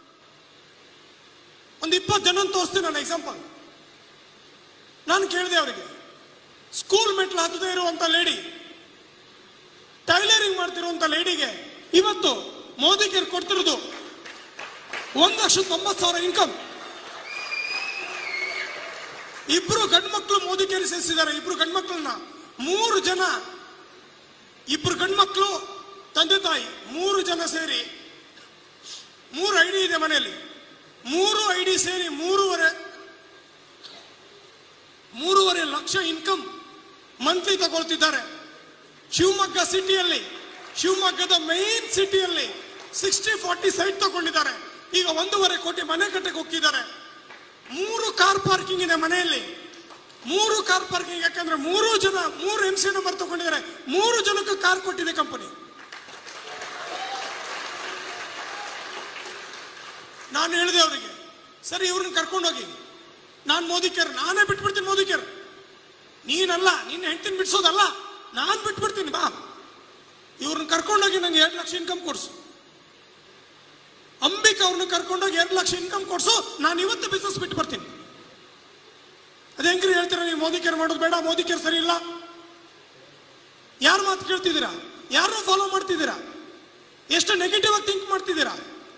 ಒಂದು 20 ಜನ ತೋರಿಸ್ತೀನಿ ನಾನು ಎಕ್ಸಾಂಪಲ್. ನಾನು ಕೇಳಿದೆ ಅವರಿಗೆ, ಸ್ಕೂಲ್ ಮೆಟ್ಲು ಹತ್ತದೇ ಇರುವಂತ ಲೇಡಿ, ಟೈಲರಿಂಗ್ ಮಾಡ್ತಿರುವಂತ ಲೇಡಿಗೆ ಇವತ್ತು ಮೋದಿಕೇರ್ ಕೊಡ್ತಿರೋದು 1,90,000 ಇನ್ಕಮ್. 2 ಗಂಡು ಮಕ್ಕಳು ಮೋದಿಕೇರಿ ಸೇರಿಸಿದ್ದಾರೆ. 2 ಗಂಡು ಮಕ್ಕಳನ್ನ 3 ಜನ, 2 ಗಂಡು ಮಕ್ಕಳು ತಂದೆ ತಾಯಿ 3 ಜನ ಸೇರಿ 3 ಐಡಿ ಇದೆ ಮನೆಯಲ್ಲಿ. 3 ಐಡಿ ಸೇರಿ 3.5 ಲಕ್ಷ ಇನ್ಕಮ್ ಮಂತ್ಲಿ ತಗೊಳ್ತಿದ್ದಾರೆ. ಶಿವಮೊಗ್ಗ ಸಿಟಿಯಲ್ಲಿ, ಶಿವಮೊಗ್ಗದ ಮೈನ್ ಸಿಟಿಯಲ್ಲಿ 60-40 ಸೈಟ್ ತಗೊಂಡಿದ್ದಾರೆ. ಈಗ 1.5 ಕೋಟಿ ಮನೆ ಕಟ್ಟಕ್ಕೆ ಹೋಗ್ತಿದ್ದಾರೆ. 3 ಕಾರ್ ಪಾರ್ಕಿಂಗ್ ಇದೆ ಮನೆಯಲ್ಲಿ. 3 ಕಾರ್ ಪಾರ್ಕಿಂಗ್, ಯಾಕಂದ್ರೆ 3 ಜನ 3 MC ನಂಬರ್ ತಗೊಂಡಿದ್ದಾರೆ. 3 ಜನಕ್ಕೆ ಕಾರ್ ಕೊಟ್ಟಿದೆ ಕಂಪನಿ. ನಾನು ಹೇಳಿದೆ ಅವರಿಗೆ, ಸರಿ ಇವ್ರನ್ನ ಕರ್ಕೊಂಡೋಗಿ, ನಾನು ಮೋದಿಕೇರ್ ನಾನೇ ಬಿಟ್ಬಿಡ್ತೀನಿ. ಮೋದಿಕೇರ್ ನೀನಲ್ಲ, ನಿನ್ನ ಹೆಂಡತಿನ ಬಿಡಿಸೋದಲ್ಲ, ನಾನು ಬಿಟ್ಬಿಡ್ತೀನಿ. ಬಾ, ಇವ್ರನ್ನ ಕರ್ಕೊಂಡೋಗಿ ನಂಗೆ 2 ಲಕ್ಷ ಇನ್ಕಮ್ ಕೊಡ್ಸು. ಅಂಬಿಕಾ ಅವ್ರನ್ನ ಕರ್ಕೊಂಡೋಗಿ 2 ಲಕ್ಷ ಇನ್ಕಮ್ ಕೊಡ್ಸು, ನಾನು ಇವತ್ತು ಬಿಸ್ನೆಸ್ ಬಿಟ್ಟು ಬರ್ತೀನಿ. ಅದೇ ಹೆಂಗ್ರಿ ಹೇಳ್ತೀರಾ ನೀವು? ಮೋದಿಕೇರ್ ಮಾಡೋದು ಬೇಡ, ಮೋದಿಕೇರ್ ಸರಿ ಇಲ್ಲ. ಯಾರು ಮಾತು ಕೇಳ್ತಿದ್ದೀರಾ? ಯಾರನ್ನೂ ಫಾಲೋ ಮಾಡ್ತಿದ್ದೀರಾ? ಎಷ್ಟು ನೆಗೆಟಿವ್ ಆಗಿ ಥಿಂಕ್ ಮಾಡ್ತಿದ್ದೀರಾ?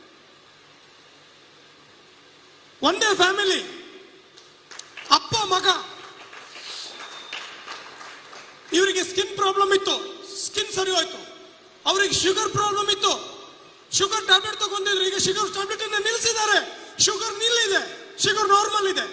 ಒಂದೇ ಫ್ಯಾಮಿಲಿ, ಅಪ್ಪ ಮಗ, ಇವರಿಗೆ ಸ್ಕಿನ್ ಪ್ರಾಬ್ಲಮ್ ಇತ್ತು, ಸ್ಕಿನ್ ಸರಿ ಹೋಯ್ತು. ಅವರಿಗೆ ಶುಗರ್ ಪ್ರಾಬ್ಲಮ್ ಇತ್ತು, ಶುಗರ್ ಟ್ಯಾಬ್ಲೆಟ್ ತಗೊಂಡಿದ್ರು. ಈಗ ಶುಗರ್ ಟ್ಯಾಬ್ಲೆಟ್ ನಿಲ್ಲಿಸಿದ್ದಾರೆ. ಶುಗರ್ ನಿಲ್ಲಿದೆ, ಶುಗರ್ ನಾರ್ಮಲ್ ಇದೆ.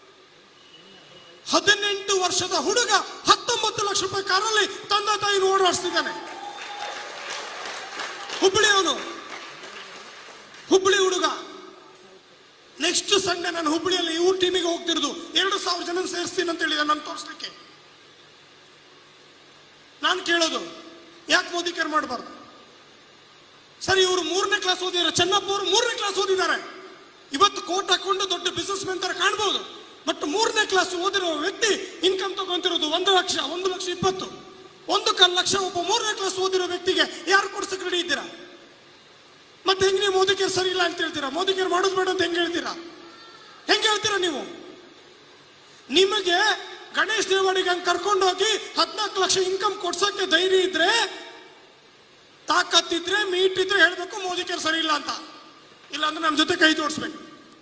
18 ವರ್ಷದ ಹುಡುಗ 19 ಲಕ್ಷ ರೂಪಾಯಿ ಕಾರಲ್ಲಿ ತಂದೆ ತಾಯಿ ಓಡಾಡಿಸ್ತಿದ್ದಾನೆ. ಹುಬ್ಬಳ್ಳಿಯವನು, ಹುಬ್ಬಳ್ಳಿ ಹುಡುಗ. ನೆಕ್ಸ್ಟ್ ಸಂಡೇ ನಾನು ಹುಬ್ಬಳ್ಳಿಯಲ್ಲಿ ಇವ್ರ ಟೀಮಿಗೆ ಹೋಗ್ತಿರೋದು. 2,000 ಜನ ಸೇರಿಸ್ತೀನಿ ಅಂತ ಹೇಳಿದೆ ನಾನು ತೋರಿಸ್ಲಿಕ್ಕೆ. ನಾನು ಕೇಳೋದು, ಯಾಕೆ ಮೋದಿ ಕೇರ್ ಮಾಡಬಾರ್ದು? ಸರಿ, ಇವರು 3ನೇ ಕ್ಲಾಸ್ ಓದಿದ್ದಾರೆ, ಚೆನ್ನಪ್ಪ ಅವರು 3ನೇ ಕ್ಲಾಸ್ ಓದಿದ್ದಾರೆ, ಇವತ್ತು ಕೋಟ್ ಹಾಕೊಂಡು ದೊಡ್ಡ ಬಿಸಿನೆಸ್ ಮ್ಯಾನ್ ತರ ಕಾಣ್ಬೋದು. ಬಟ್ 3ನೇ ಕ್ಲಾಸ್ ಓದಿರೋ ವ್ಯಕ್ತಿ ಇನ್ಕಮ್ ತಗೊಂತಿರೋದು 1 ಲಕ್ಷ, 1,20,000, 1,15 ಲಕ್ಷ. ಒಬ್ಬ 3ನೇ ಕ್ಲಾಸ್ ಓದಿರೋ ವ್ಯಕ್ತಿಗೆ ಯಾರು ಕೊಡ್ಸಕ್ ರೆಡಿ ಇದ್ದೀರಾ? ಮತ್ತೆ ಹೆಂಗ್ ನೀವು ಮೋದಿ ಕೇರ್ ಸರಿ ಇಲ್ಲ ಅಂತ ಹೇಳ್ತೀರಾ? ಮೋದಿ ಕೇರ್ ಮಾಡೋದು ಬೇಡ ಅಂತ ಹೆಂಗ್ ಹೇಳ್ತೀರಾ? ನೀವು? ನಿಮಗೆ ಗಣೇಶ್ ದೇವಾಡಿಗೆ ಹಂಗೆ ಕರ್ಕೊಂಡೋಗಿ 14 ಲಕ್ಷ ಇನ್ಕಮ್ ಕೊಡ್ಸೋಕೆ ಧೈರ್ಯ ಇದ್ರೆ, ತಾಕತ್ತಿದ್ರೆ, ಮೀಟ್ ಇದ್ರೆ ಹೇಳ್ಬೇಕು ಮೋದಿ ಕೇರ್ ಸರಿ ಇಲ್ಲ ಅಂತ. ಇಲ್ಲ ಅಂದ್ರೆ ನಮ್ಮ ಜೊತೆ ಕೈ ತೋರಿಸ್ಬೇಕು.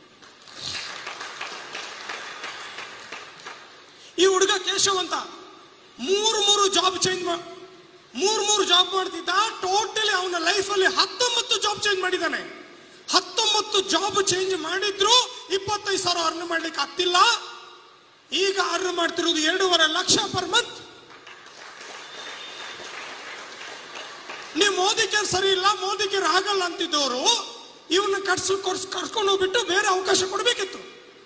ಈ ಹುಡುಗ ಕೇಶವ್ ಅಂತ 3 ಜಾಬ್ ಚೇಂಜ್ ಮಾಡ್ತಿದ್ದ. ಟೋಟಲಿ ಅವನ ಲೈಫ್ ಅಲ್ಲಿ 19 ಜಾಬ್ ಚೇಂಜ್ ಮಾಡಿದ್ದಾನೆ. 19 ಜಾಬ್ ಚೇಂಜ್ ಮಾಡಿದ್ರು 25,000 ಅರ್ನ್ ಮಾಡ್ಲಿಕ್ಕೆ ಆಗ್ತಿಲ್ಲ. ಈಗ ಅರ್ನ್ ಮಾಡ್ತಿರೋದು 2.5 ಲಕ್ಷ ಪರ್ ಮಂತ್. ನೀವು ಮೋದಿ ಕೇರ್ ಸರಿ ಇಲ್ಲ, ಮೋದಿ ಕೇರ್ ಆಗಲ್ಲ ಅಂತಿದ್ದವರು ಇವನ್ನ ಕರ್ಕೊಂಡು ಹೋಗ್ಬಿಟ್ಟು ಬೇರೆ ಅವಕಾಶ ಕೊಡಬೇಕಿತ್ತು.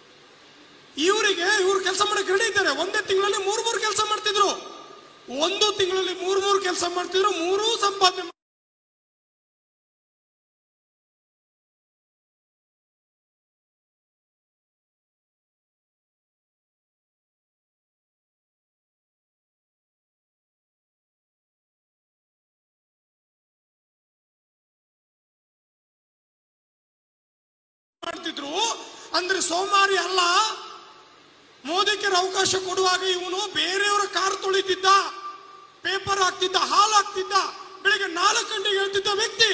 ಇವ್ರು ಕೆಲಸ ಮಾಡಕ್ಕೆ ರೆಡಿ ಇದ್ದಾರೆ. ಒಂದೇ ತಿಂಗಳಲ್ಲಿ 3 ಕೆಲಸ ಮಾಡ್ತಿದ್ರು. 1 ತಿಂಗಳಲ್ಲಿ 3 ಕೆಲಸ ಮಾಡ್ತಿದ್ರು. 3 ಸಂಪಾದನೆ ಮಾಡ್ತಿದ್ರು. ಅಂದ್ರೆ ಸೋಮಾರಿ ಅಲ್ಲ. ಮೋದಿ ಕೇರ್ ಅವಕಾಶ ಕೊಡುವಾಗ ಇವನು ಬೇರೆಯವರ ಕಾರ್ ತೊಳಿತಿದ್ದ, ಪೇಪರ್ ಹಾಕ್ತಿದ್ದ, ಹಾಲು ಹಾಕ್ತಿದ್ದ, ಬೆಳಿಗ್ಗೆ 4 ಗಂಟೆಗೆ ಹೇಳ್ತಿದ್ದ ವ್ಯಕ್ತಿ.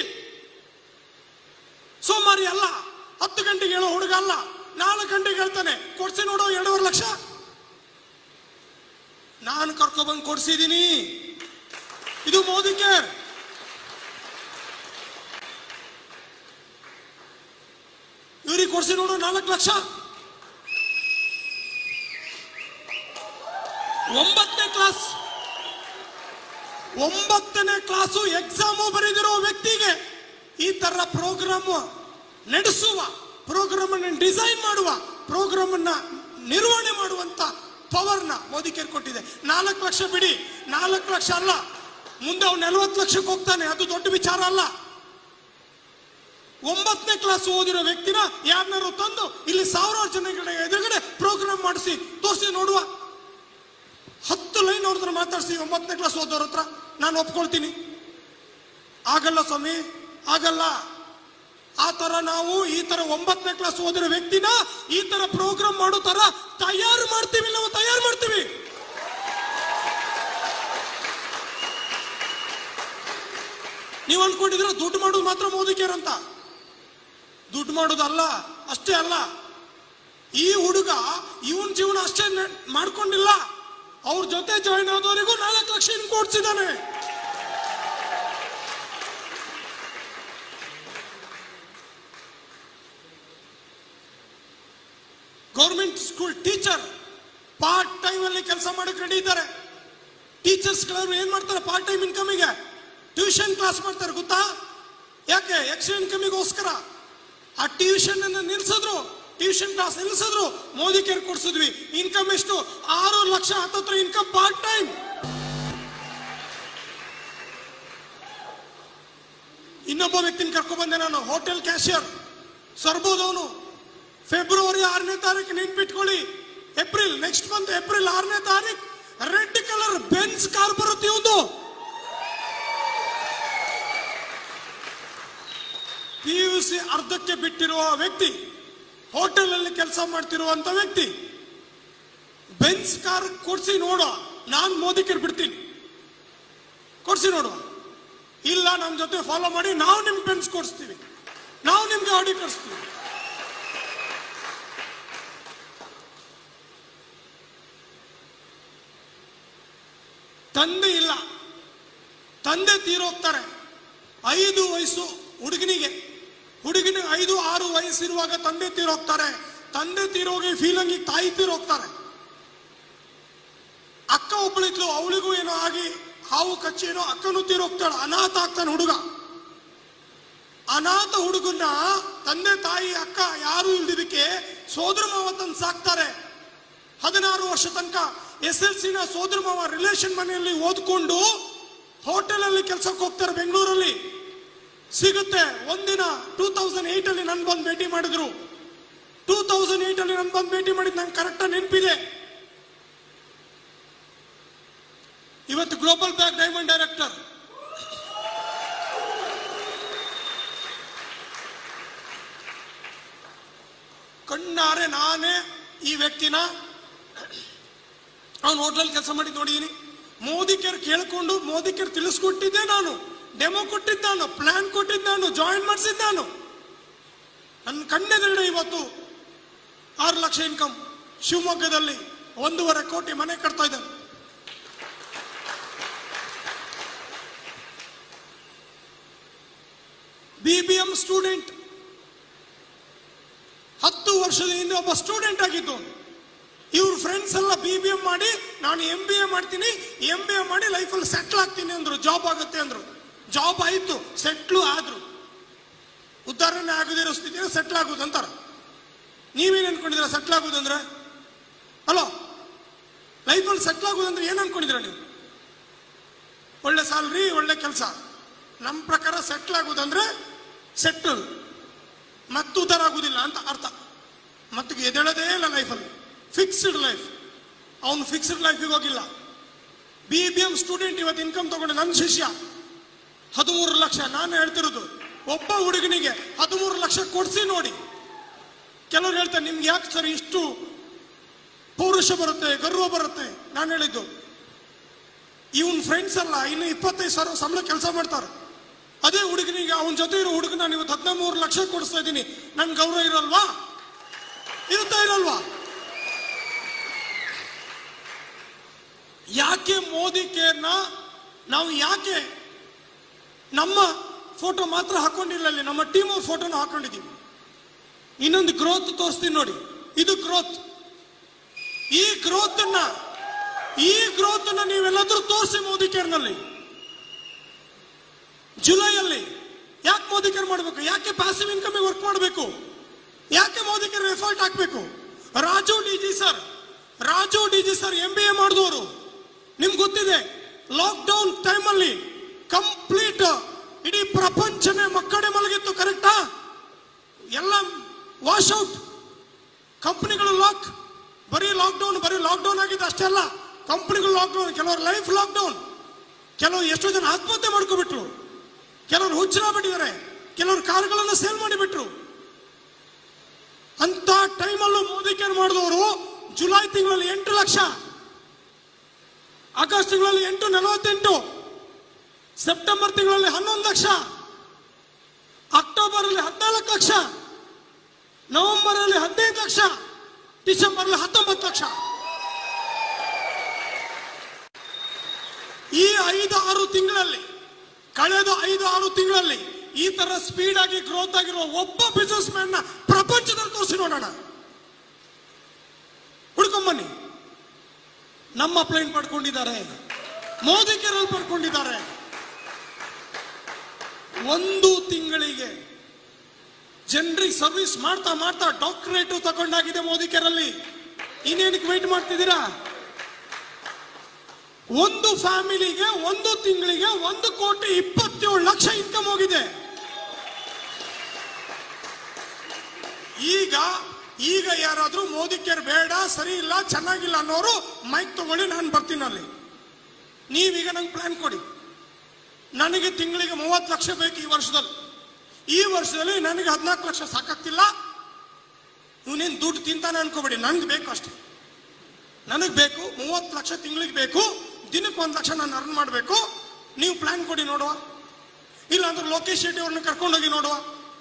ಸೋಮಾರಿ ಅಲ್ಲ. 10 ಗಂಟೆಗೆ ಹೇಳೋ ಹುಡುಗ ಅಲ್ಲ. 4 ಗಂಟೆಗೆ ಹೇಳ್ತಾನೆ, ಕೊಡ್ಸಿ ನೋಡೋ 2.5 ಲಕ್ಷ. ನಾನು ಕರ್ಕೊಬಂದು ಕೊಡ್ಸಿದೀನಿ. ಇದು ಮೋದಿ ಕೇರ್. ಇವ್ರಿಗೆ ಕೊಡ್ಸಿ ನೋಡು 4 ಲಕ್ಷ. 9ನೇ ಕ್ಲಾಸು ಎಕ್ಸಾಮು ಬರೆದಿರೋ ವ್ಯಕ್ತಿಗೆ ಈ ತರ ಪ್ರೋಗ್ರಾಮ್ ನಡೆಸುವ, ಪ್ರೋಗ್ರಾಮ್ ಅನ್ನು ಡಿಸೈನ್ ಮಾಡುವ, ಪ್ರೋಗ್ರಾಮ್ ಅನ್ನ ನಿರ್ವಹಣೆ ಮಾಡುವಂತ ಪವರ್ನ ಮೋದಿ ಕೇರ್ ಕೊಟ್ಟಿದೆ. 4 ಲಕ್ಷ ಬಿಡಿ, 4 ಲಕ್ಷ ಅಲ್ಲ, ಮುಂದೆ ಅವ್ನು 40 ಲಕ್ಷಕ್ಕೆ ಹೋಗ್ತಾನೆ. ಅದು ದೊಡ್ಡ ವಿಚಾರ ಅಲ್ಲ. 9ನೇ ಕ್ಲಾಸ್ ಓದಿರೋ ವ್ಯಕ್ತಿನ ಯಾರನ್ನಾರು ತಂದು ಇಲ್ಲಿ 1000 ಜನಗಳ ಎದುರುಗಡೆ ಪ್ರೋಗ್ರಾಮ್ ಮಾಡಿಸಿ ತೋರಿಸಿ ನೋಡುವ. 10 ಲೈನ್ ಅವ್ರ ಹತ್ರ ಮಾತಾಡಿಸಿ 9ನೇ ಕ್ಲಾಸ್ ಓದೋರ ಹತ್ರ ನಾನು ಒಪ್ಕೊಳ್ತೀನಿ. ಆಗಲ್ಲ ಸ್ವಾಮಿ, ಆಗಲ್ಲ. ಆ ತರ ನಾವು ಈ ತರ 9ನೇ ಕ್ಲಾಸ್ ಓದಿರೋ ವ್ಯಕ್ತಿನ ಈ ತರ ಪ್ರೋಗ್ರಾಮ್ ಮಾಡೋ ತರ ತಯಾರು ಮಾಡ್ತೀವಿ. ನೀವು ಅನ್ಕೊಂಡಿದ್ರೆ ದುಡ್ಡು ಮಾಡೋದು ಮಾತ್ರ ಮೋದಿ ಕೇರ್ ಅಂತ. ದುಡ್ಡು ಮಾಡೋದಲ್ಲ, ಅಷ್ಟೇ ಅಲ್ಲ. ಈ ಹುಡುಗ ಇವನ್ ಜೀವನ ಅಷ್ಟೇ ಮಾಡ್ಕೊಂಡಿಲ್ಲ, ಅವ್ರ ಜೊತೆ ಜಾಯಿನ್ ಆದವರಿಗೂ 4 ಲಕ್ಷ ಕೊಡ್ಸಿದ್ದಾನೆ. Government school teacher part time ಅಲ್ಲಿ ಕೆಲಸ ಮಾಡಕ್ಕೆ ರೆಡಿ ಇದ್ದಾರೆ. ಟೀಚರ್ಸ್ ಗಳು ಏನ್ ಮಾಡ್ತಾರೆ? ಪಾರ್ಟ್ ಟೈಮ್ ಇನ್ಕಮಿಗೆ ಟ್ಯೂಷನ್ ಕ್ಲಾಸ್ ಮಾಡ್ತಾರೆ. ಗೊತ್ತಾ ಯಾಕೆ? ಎಕ್ಸ್ಟ್ರಾ ಇನ್ಕಮಿಗೋಸ್ಕರ. ಆ ಟ್ಯೂಷನ್ ಅನ್ನು ನಿಲ್ಸಿದ್ರು, ಟ್ಯೂಷನ್ ಕ್ಲಾಸ್ ನಿಲ್ಸಿದ್ರು, ಮೋದಿ ಕೇರ್ ಕೊಡ್ಸಿದ್ವಿ. ಇನ್ಕಮ್ ಎಷ್ಟು? 6 ಲಕ್ಷ ಹತ್ತತ್ರ ಇನ್ಕಮ್ ಪಾರ್ಟ್ ಟೈಮ್. ಇನ್ನೊಬ್ಬ ವ್ಯಕ್ತಿನ ಕರ್ಕೊಂಡ್ ಬಂದೆ ನಾನು, ಹೋಟೆಲ್ ಕ್ಯಾಶಿಯರ್, ಸರ್ಬೋದವನು. ಫೆಬ್ರವರಿ 6ನೇ ತಾರೀಕು ನೆನ್ಪಿಟ್ಕೊಳ್ಳಿ. ನೆಕ್ಸ್ಟ್ ಮಂತ್ ಏಪ್ರಿಲ್ 6ನೇ ತಾರೀಕು ರೆಡ್ ಕಲರ್ ಬೆನ್ಸ್ ಕಾರ್ ಬರುತ್ತೆ. ಇವುದು PUC ಅರ್ಧಕ್ಕೆ ಬಿಟ್ಟಿರುವ ವ್ಯಕ್ತಿ, ಹೋಟೆಲ್ ಅಲ್ಲಿ ಕೆಲಸ ಮಾಡ್ತಿರುವಂತ ವ್ಯಕ್ತಿ, ಬೆನ್ಸ್ ಕಾರ್ ಕೊಡ್ಸಿ ನೋಡುವ. ನಾನು ಮೋದಿ ಕೇರ್ ಬಿಡ್ತೀನಿ, ಕೊಡ್ಸಿ ನೋಡುವ. ಇಲ್ಲ ನಮ್ಮ ಜೊತೆ ಫಾಲೋ ಮಾಡಿ, ನಾವು ನಿಮ್ಗೆ ಬೆನ್ಸ್ ಕೊಡಿಸ್ತೀವಿ, ನಾವು ನಿಮ್ಗೆ ಆಡಿ ಕೊಡಿಸ್ತೀವಿ. ತಂದೆ ಇಲ್ಲ, ತಂದೆ ತೀರೋಗ್ತಾರೆ. 5 ವಯಸ್ಸು ಹುಡುಗನಿಗೆ 5-6 ವಯಸ್ಸಿರುವಾಗ ತಂದೆ ತೀರೋಗ್ತಾರೆ. ತಂದೆ ತೀರೋಗಿ ಫೀಲಿಂಗ್ ತಾಯಿ ತೀರೋಗ್ತಾರೆ. ಅಕ್ಕ ಒಬ್ಬಳಿದ್ಲು, ಅವಳಿಗೂ ಏನೋ ಆಗಿ ಹಾವು ಕಚ್ಚಿ ಏನೋ ಅಕ್ಕನೂ ತೀರೋಗ್ತಾಳೆ. ಅನಾಥ ಆಗ್ತಾನೆ ಹುಡುಗ. ಅನಾಥ ಹುಡುಗನ್ನ ತಂದೆ ತಾಯಿ ಅಕ್ಕ ಯಾರು ಇಲ್ದಿದ್ದಕ್ಕೆ ಸೋದರ ಮಾವ ತಂದು ಸಾಕ್ತಾರೆ. 16 ವರ್ಷ ತನಕ SLC ನ ಸೋದರ ಮಾವ ರಿಲೇಷನ್ ಮನೆಯಲ್ಲಿ ಓದ್ಕೊಂಡು ಹೋಟೆಲ್ ಅಲ್ಲಿ ಕೆಲಸಕ್ಕೆ ಹೋಗ್ತಾರೆ ಬೆಂಗಳೂರಲ್ಲಿ, ಸಿಗುತ್ತೆ ಒಂದಿನ. 2008 ಅಲ್ಲಿ ನನ್ ಬಂದು ಭೇಟಿ ಮಾಡಿದ್ರು. 2008 ಅಲ್ಲಿ ನನ್ ಬಂದು ಭೇಟಿ ಮಾಡಿದ್ ನಂಗೆ ಕರೆಕ್ಟ್ ನೆನಪಿದೆ. ಇವತ್ತು ಗ್ಲೋಬಲ್ ಬ್ಯಾಕ್ ಡೈಮಂಡ್ ಡೈರೆಕ್ಟರ್. ಕಣ್ಣಾರೆ ನಾನೇ ಈ ವ್ಯಕ್ತಿನ ಅವನು ಹೋಟ್ಲಲ್ಲಿ ಕೆಲಸ ಮಾಡಿ ನೋಡಿದೀನಿ. ಮೋದಿ ಕೇರ್ ಕೇಳ್ಕೊಂಡು ಮೋದಿ ಕೇರ್ ತಿಳಿಸ್ಕೊಟ್ಟಿದ್ದೆ ನಾನು, ಡೆಮೋ ಕೊಟ್ಟಿದ್ದ ನಾನು, ಪ್ಲಾನ್ ಕೊಟ್ಟಿದ್ದ ನಾನು, ಜಾಯಿನ್ ಮಾಡಿಸಿದ್ದ ನಾನು. ನನ್ನ ಕಣ್ಣೆದುರುಗಡೆ ಇವತ್ತು 6 ಲಕ್ಷ ಇನ್ಕಮ್, ಶಿವಮೊಗ್ಗದಲ್ಲಿ 1.5 ಕೋಟಿ ಮನೆ ಕಟ್ತಾ ಇದ್ದಾನೆ. BBM ಸ್ಟೂಡೆಂಟ್, 10 ವರ್ಷದ ಹಿಂದೆ ಒಬ್ಬ ಸ್ಟೂಡೆಂಟ್ ಆಗಿದ್ದು. ಇವ್ರ ಫ್ರೆಂಡ್ಸ್ ಎಲ್ಲ BBM ಮಾಡಿ ನಾನು MBA ಮಾಡ್ತೀನಿ, MBA ಮಾಡಿ ಲೈಫಲ್ಲಿ ಸೆಟ್ಲ್ ಆಗ್ತೀನಿ ಅಂದ್ರು, ಜಾಬ್ ಆಗುತ್ತೆ ಅಂದ್ರು. ಜಾಬ್ ಆಯ್ತು, ಸೆಟ್ಲು ಆದ್ರು. ಉದ್ದಾರಣೆ ಆಗದಿರೋ ಸ್ಥಿತಿನ ಸೆಟ್ಲ್ ಆಗುದು ಅಂತಾರ. ನೀವೇನ್ ಅನ್ಕೊಂಡಿದ್ದೀರಾ ಸೆಟ್ಲ್ ಆಗುದಂದ್ರೆ? ಅಲೋ, ಲೈಫಲ್ಲಿ ಸೆಟ್ಲ್ ಆಗುದಂದ್ರೆ ಏನ್ ಅನ್ಕೊಂಡಿದ್ದೀರಾ ನೀವು? ಒಳ್ಳೆ ಸ್ಯಾಲ್ರಿ, ಒಳ್ಳೆ ಕೆಲಸ. ನಮ್ಮ ಪ್ರಕಾರ ಸೆಟ್ಲ್ ಆಗುದಂದ್ರೆ ಸೆಟ್ಲ್, ಮತ್ತು ಉದ್ದಾರ ಆಗುದಿಲ್ಲ ಅಂತ ಅರ್ಥ. ಮತ್ತೆ ಎದ್ದೇಳದೇ ಇಲ್ಲ ಲೈಫಲ್ಲಿ, ಫಿಕ್ಸ್ಡ್ ಲೈಫ್. ಅವನು ಫಿಕ್ಸ್ಡ್ ಲೈಫಿಗೆ ಹೋಗಿಲ್ಲ. BBM ಸ್ಟೂಡೆಂಟ್ ಇವತ್ತು ಇನ್ಕಮ್ ತಗೊಂಡು ನನ್ನ ಶಿಷ್ಯ 13 ಲಕ್ಷ. ನಾನು ಹೇಳ್ತಿರೋದು ಒಬ್ಬ ಹುಡುಗನಿಗೆ 13 ಲಕ್ಷ ಕೊಡ್ಸಿ ನೋಡಿ. ಕೆಲವರು ಹೇಳ್ತಾರೆ ನಿಮ್ಗೆ ಯಾಕೆ ಸರ್ ಇಷ್ಟು ಪೌರುಷ ಬರುತ್ತೆ, ಗರ್ವ ಬರುತ್ತೆ? ನಾನು ಹೇಳಿದ್ದು ಇವನ್ ಫ್ರೆಂಡ್ಸ್ ಅಲ್ಲ ಇನ್ನು 25,000 ಸಂಬಳ ಕೆಲಸ ಮಾಡ್ತಾರೆ. ಅದೇ ಹುಡುಗನಿಗೆ ಅವನ ಜೊತೆ ಇರೋ ಹುಡುಗ ನಾನು ಇವತ್ತು 13 ಲಕ್ಷ ಕೊಡಿಸ್ತಾ ಇದ್ದೀನಿ, ನನ್ ಗೌರವ ಇರಲ್ವಾ? ಇರುತ್ತಾ ಇರಲ್ವಾ? ಯಾಕೆ ಮೋದಿ ಕೇರ್ನ ನಾವು ಯಾಕೆ ನಮ್ಮ ಫೋಟೋ ಮಾತ್ರ ಹಾಕೊಂಡಿಲ್ಲ, ಅಲ್ಲಿ ನಮ್ಮ ಟೀಮ್ ಅವ್ರ ಫೋಟೋನ ಹಾಕೊಂಡಿದ್ದೀವಿ. ಇನ್ನೊಂದು ಗ್ರೋತ್ ತೋರಿಸ್ತೀನಿ ನೋಡಿ, ಇದು ಗ್ರೋತ್. ಈ ಗ್ರೋತ್ ಅನ್ನ ನೀವೆಲ್ಲಾದ್ರೂ ತೋರಿಸಿ ಮೋದಿ ಕೇರ್ನಲ್ಲಿ. ಜುಲೈಯಲ್ಲಿ ಯಾಕೆ ಮೋದಿ ಕೇರ್ ಮಾಡಬೇಕು? ಯಾಕೆ ಪ್ಯಾಸಿವ್ ಇನ್ಕಮ್ ವರ್ಕ್ ಮಾಡಬೇಕು? ಯಾಕೆ ಮೋದಿ ಕೇರ್ ಎಫರ್ಟ್ ಹಾಕಬೇಕು? ರಾಜು ಡಿಜಿ ಸರ್ MBA ಮಾಡಿದವರು, ನಿಮ್ಗೆ ಗೊತ್ತಿದೆ. ಲಾಕ್ಡೌನ್ ಟೈಮಲ್ಲಿ ಕಂಪ್ಲೀಟ್ ಇಡೀ ಪ್ರಪಂಚನೇ ಮಕ್ಕಳೇ ಮಲಗಿತ್ತು, ಕರೆಕ್ಟಾ? ಎಲ್ಲ ವಾಶ್ ಔಟ್, ಕಂಪನಿಗಳು ಲಾಕ್. ಬರೀ ಲಾಕ್ಡೌನ್ ಆಗಿದೆ ಅಷ್ಟೇ ಅಲ್ಲ, ಕಂಪನಿಗಳು ಲಾಕ್ಡೌನ್, ಕೆಲವರು ಲೈಫ್ ಲಾಕ್ಡೌನ್, ಕೆಲವರು ಎಷ್ಟೋ ಜನ ಆತ್ಮಹತ್ಯೆ ಮಾಡ್ಕೊಬಿಟ್ರು, ಕೆಲವರು ಹುಚ್ಚಾಗ್ಬಿಟ್ಟಿದ್ದಾರೆ, ಕೆಲವರು ಕಾರುಗಳನ್ನು ಸೇಲ್ ಮಾಡಿಬಿಟ್ರು. ಅಂತ ಟೈಮಲ್ಲೂ ಮೋದಿ ಕೇರ್ ಮಾಡಿದವರು ಜುಲೈ ತಿಂಗಳಲ್ಲಿ 8 ಲಕ್ಷ, ಆಗಸ್ಟ್ ತಿಂಗಳಲ್ಲಿ 848, ಸೆಪ್ಟೆಂಬರ್ ತಿಂಗಳಲ್ಲಿ 11 ಲಕ್ಷ, ಅಕ್ಟೋಬರ್ ಅಲ್ಲಿ 14 ಲಕ್ಷ, ನವೆಂಬರ್ ಅಲ್ಲಿ 15 ಲಕ್ಷ, ಡಿಸೆಂಬರ್ ಅಲ್ಲಿ 19 ಲಕ್ಷ. ಈ 5-6 ತಿಂಗಳಲ್ಲಿ, ಕಳೆದ 5-6 ತಿಂಗಳಲ್ಲಿ ಈ ತರ ಸ್ಪೀಡ್ ಆಗಿ ಗ್ರೋತ್ ಆಗಿರುವ ಒಬ್ಬ ಬಿಸಿನೆಸ್ ಮ್ಯಾನ್ ನ ಪ್ರಪಂಚದಲ್ಲಿ ತೋರಿಸಿ ನೋಡೋಣ. ಹುಡ್ಕೊಂಬನ್ನಿ. ನಮ್ಮ ಪ್ಲೇನ್ ಪಡ್ಕೊಂಡಿದ್ದಾರೆ, ಮೋದಿ ಕೇರಲ್ ಪಡ್ಕೊಂಡಿದ್ದಾರೆ. 1 ತಿಂಗಳಿಗೆ ಜನರಿಗೆ ಸರ್ವಿಸ್ ಮಾಡ್ತಾ ಡಾಕ್ಟರೇಟ್ ತಗೊಂಡಾಗಿದೆ ಮೋದಿ ಕೇರಲ್ಲಿ. ಇನ್ನೇನಕ್ಕೆ ವೇಟ್ ಮಾಡ್ತಿದ್ದೀರಾ? ಒಂದು ಫ್ಯಾಮಿಲಿಗೆ 1 ತಿಂಗಳಿಗೆ 1,27 ಲಕ್ಷ ಇನ್ಕಮ್ ಹೋಗಿದೆ. ಈಗ ಯಾರಾದ್ರೂ ಮೋದಿ ಕೇರ್ ಬೇಡ, ಸರಿ ಇಲ್ಲ, ಚೆನ್ನಾಗಿಲ್ಲ ಅನ್ನೋರು ಮೈಕ್ ತಗೊಳ್ಳಿ, ನಾನು ಬರ್ತೀನಿ ಅಲ್ಲಿ. ನೀವೀಗ ನಂಗೆ ಪ್ಲಾನ್ ಕೊಡಿ. ನನಗೆ ತಿಂಗಳಿಗೆ 30 ಲಕ್ಷ ಬೇಕು ಈ ವರ್ಷದಲ್ಲಿ ನನಗೆ 14 ಲಕ್ಷ ಸಾಕಾಗ್ತಿಲ್ಲ. ಇವನೇನು ದುಡ್ಡು ತಿಂತಾನೆ ಅನ್ಕೋಬೇಡಿ, ನನ್ಗೆ ಬೇಕು ಅಷ್ಟೇ. ನನಗೆ ಬೇಕು 30 ಲಕ್ಷ ತಿಂಗಳಿಗೆ ಬೇಕು, ದಿನಕ್ಕೆ 1 ಲಕ್ಷ ನಾನು ಅರ್ನ್ ಮಾಡಬೇಕು. ನೀವು ಪ್ಲಾನ್ ಕೊಡಿ ನೋಡುವ, ಇಲ್ಲಾಂದ್ರೆ ಲೋಕೇಶ್ ಶೆಟ್ಟಿ ಅವ್ರನ್ನ ಕರ್ಕೊಂಡೋಗಿ ನೋಡುವ.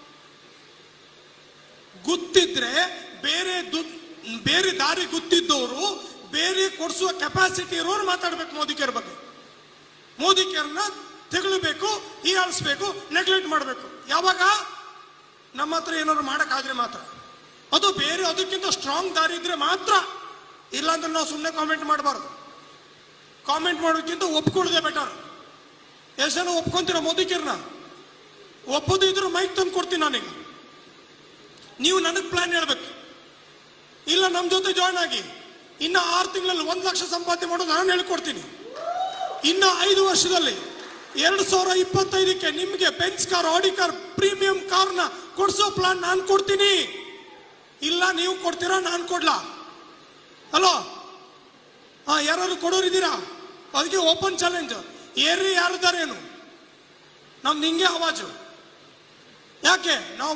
ಗೊತ್ತಿದ್ರೆ ಬೇರೆ ದಾರಿ ಗೊತ್ತಿದ್ದವರು, ಬೇರೆ ಕೊಡಿಸುವ ಕೆಪಾಸಿಟಿ ಇರೋರು ಮಾತಾಡ್ಬೇಕು ಮೋದಿ ಕೇರ್ ಬಗ್ಗೆ. ಮೋದಿ ಕೇರ್ನ ತೆಗಳಬೇಕು, ಹೀಯಾಳಿಸ್ಬೇಕು, ನೆಗ್ಲೆಕ್ಟ್ ಮಾಡಬೇಕು. ಯಾವಾಗ ನಮ್ಮ ಹತ್ರ ಏನಾದ್ರು ಮಾಡಕ್ಕಾದ್ರೆ ಮಾತ್ರ, ಅದು ಬೇರೆ ಅದಕ್ಕಿಂತ ಸ್ಟ್ರಾಂಗ್ ದಾರಿ ಇದ್ರೆ ಮಾತ್ರ. ಇಲ್ಲಾಂದ್ರೆ ನಾವು ಸುಮ್ಮನೆ ಕಾಮೆಂಟ್ ಮಾಡಬಾರ್ದು. ಕಾಮೆಂಟ್ ಮಾಡೋಕ್ಕಿಂತ ಒಪ್ಕೊಳ್ಳೋದೇ ಬೆಟರ್. ಎಷ್ಟು ಜನ ಒಪ್ಕೊಂತೀರ ಮೋದಿ ಕೇರ್ನ? ಒಪ್ಪೋದು ಇದ್ರು ಮೈಕ್ ತಂದು ಕೊಡ್ತೀನಿ ನಾನೀಗ. ನೀವು ನನಗೆ ಪ್ಲಾನ್ ಹೇಳ್ಬೇಕು, ಇಲ್ಲ ನಮ್ಮ ಜೊತೆ ಜಾಯ್ನ್ ಆಗಿ ಇನ್ನ 6 ತಿಂಗಳಲ್ಲಿ 1 ಲಕ್ಷ ಸಂಪಾದನೆ ಮಾಡೋದು ನಾನು ಹೇಳ್ಕೊಡ್ತೀನಿ. ಇನ್ನ 5 ವರ್ಷದಲ್ಲಿ 2025ಕ್ಕೆ ನಿಮ್ಗೆ Benz car, Audi car, premium ಕಾರ್ನ ಕೊಡ್ಸೋ ಪ್ಲಾನ್ ನಾನು ಕೊಡ್ತೀನಿ. ಇಲ್ಲ ನೀವು ಕೊಡ್ತೀರಾ, ನಾನು ಕೊಡ್ಲಾ? ಹಲೋ, ಯಾರು ಕೊಡೋರಿದ್ದೀರಾ? ಅದಕ್ಕೆ ಓಪನ್ ಚಾಲೆಂಜ್. ಏರ್ರಿ ಯಾರಿದ್ದಾರೇನು? ನಮ್ದು ಹಿಂಗೆ ಆವಾಜು. ಯಾಕೆ? ನಾವು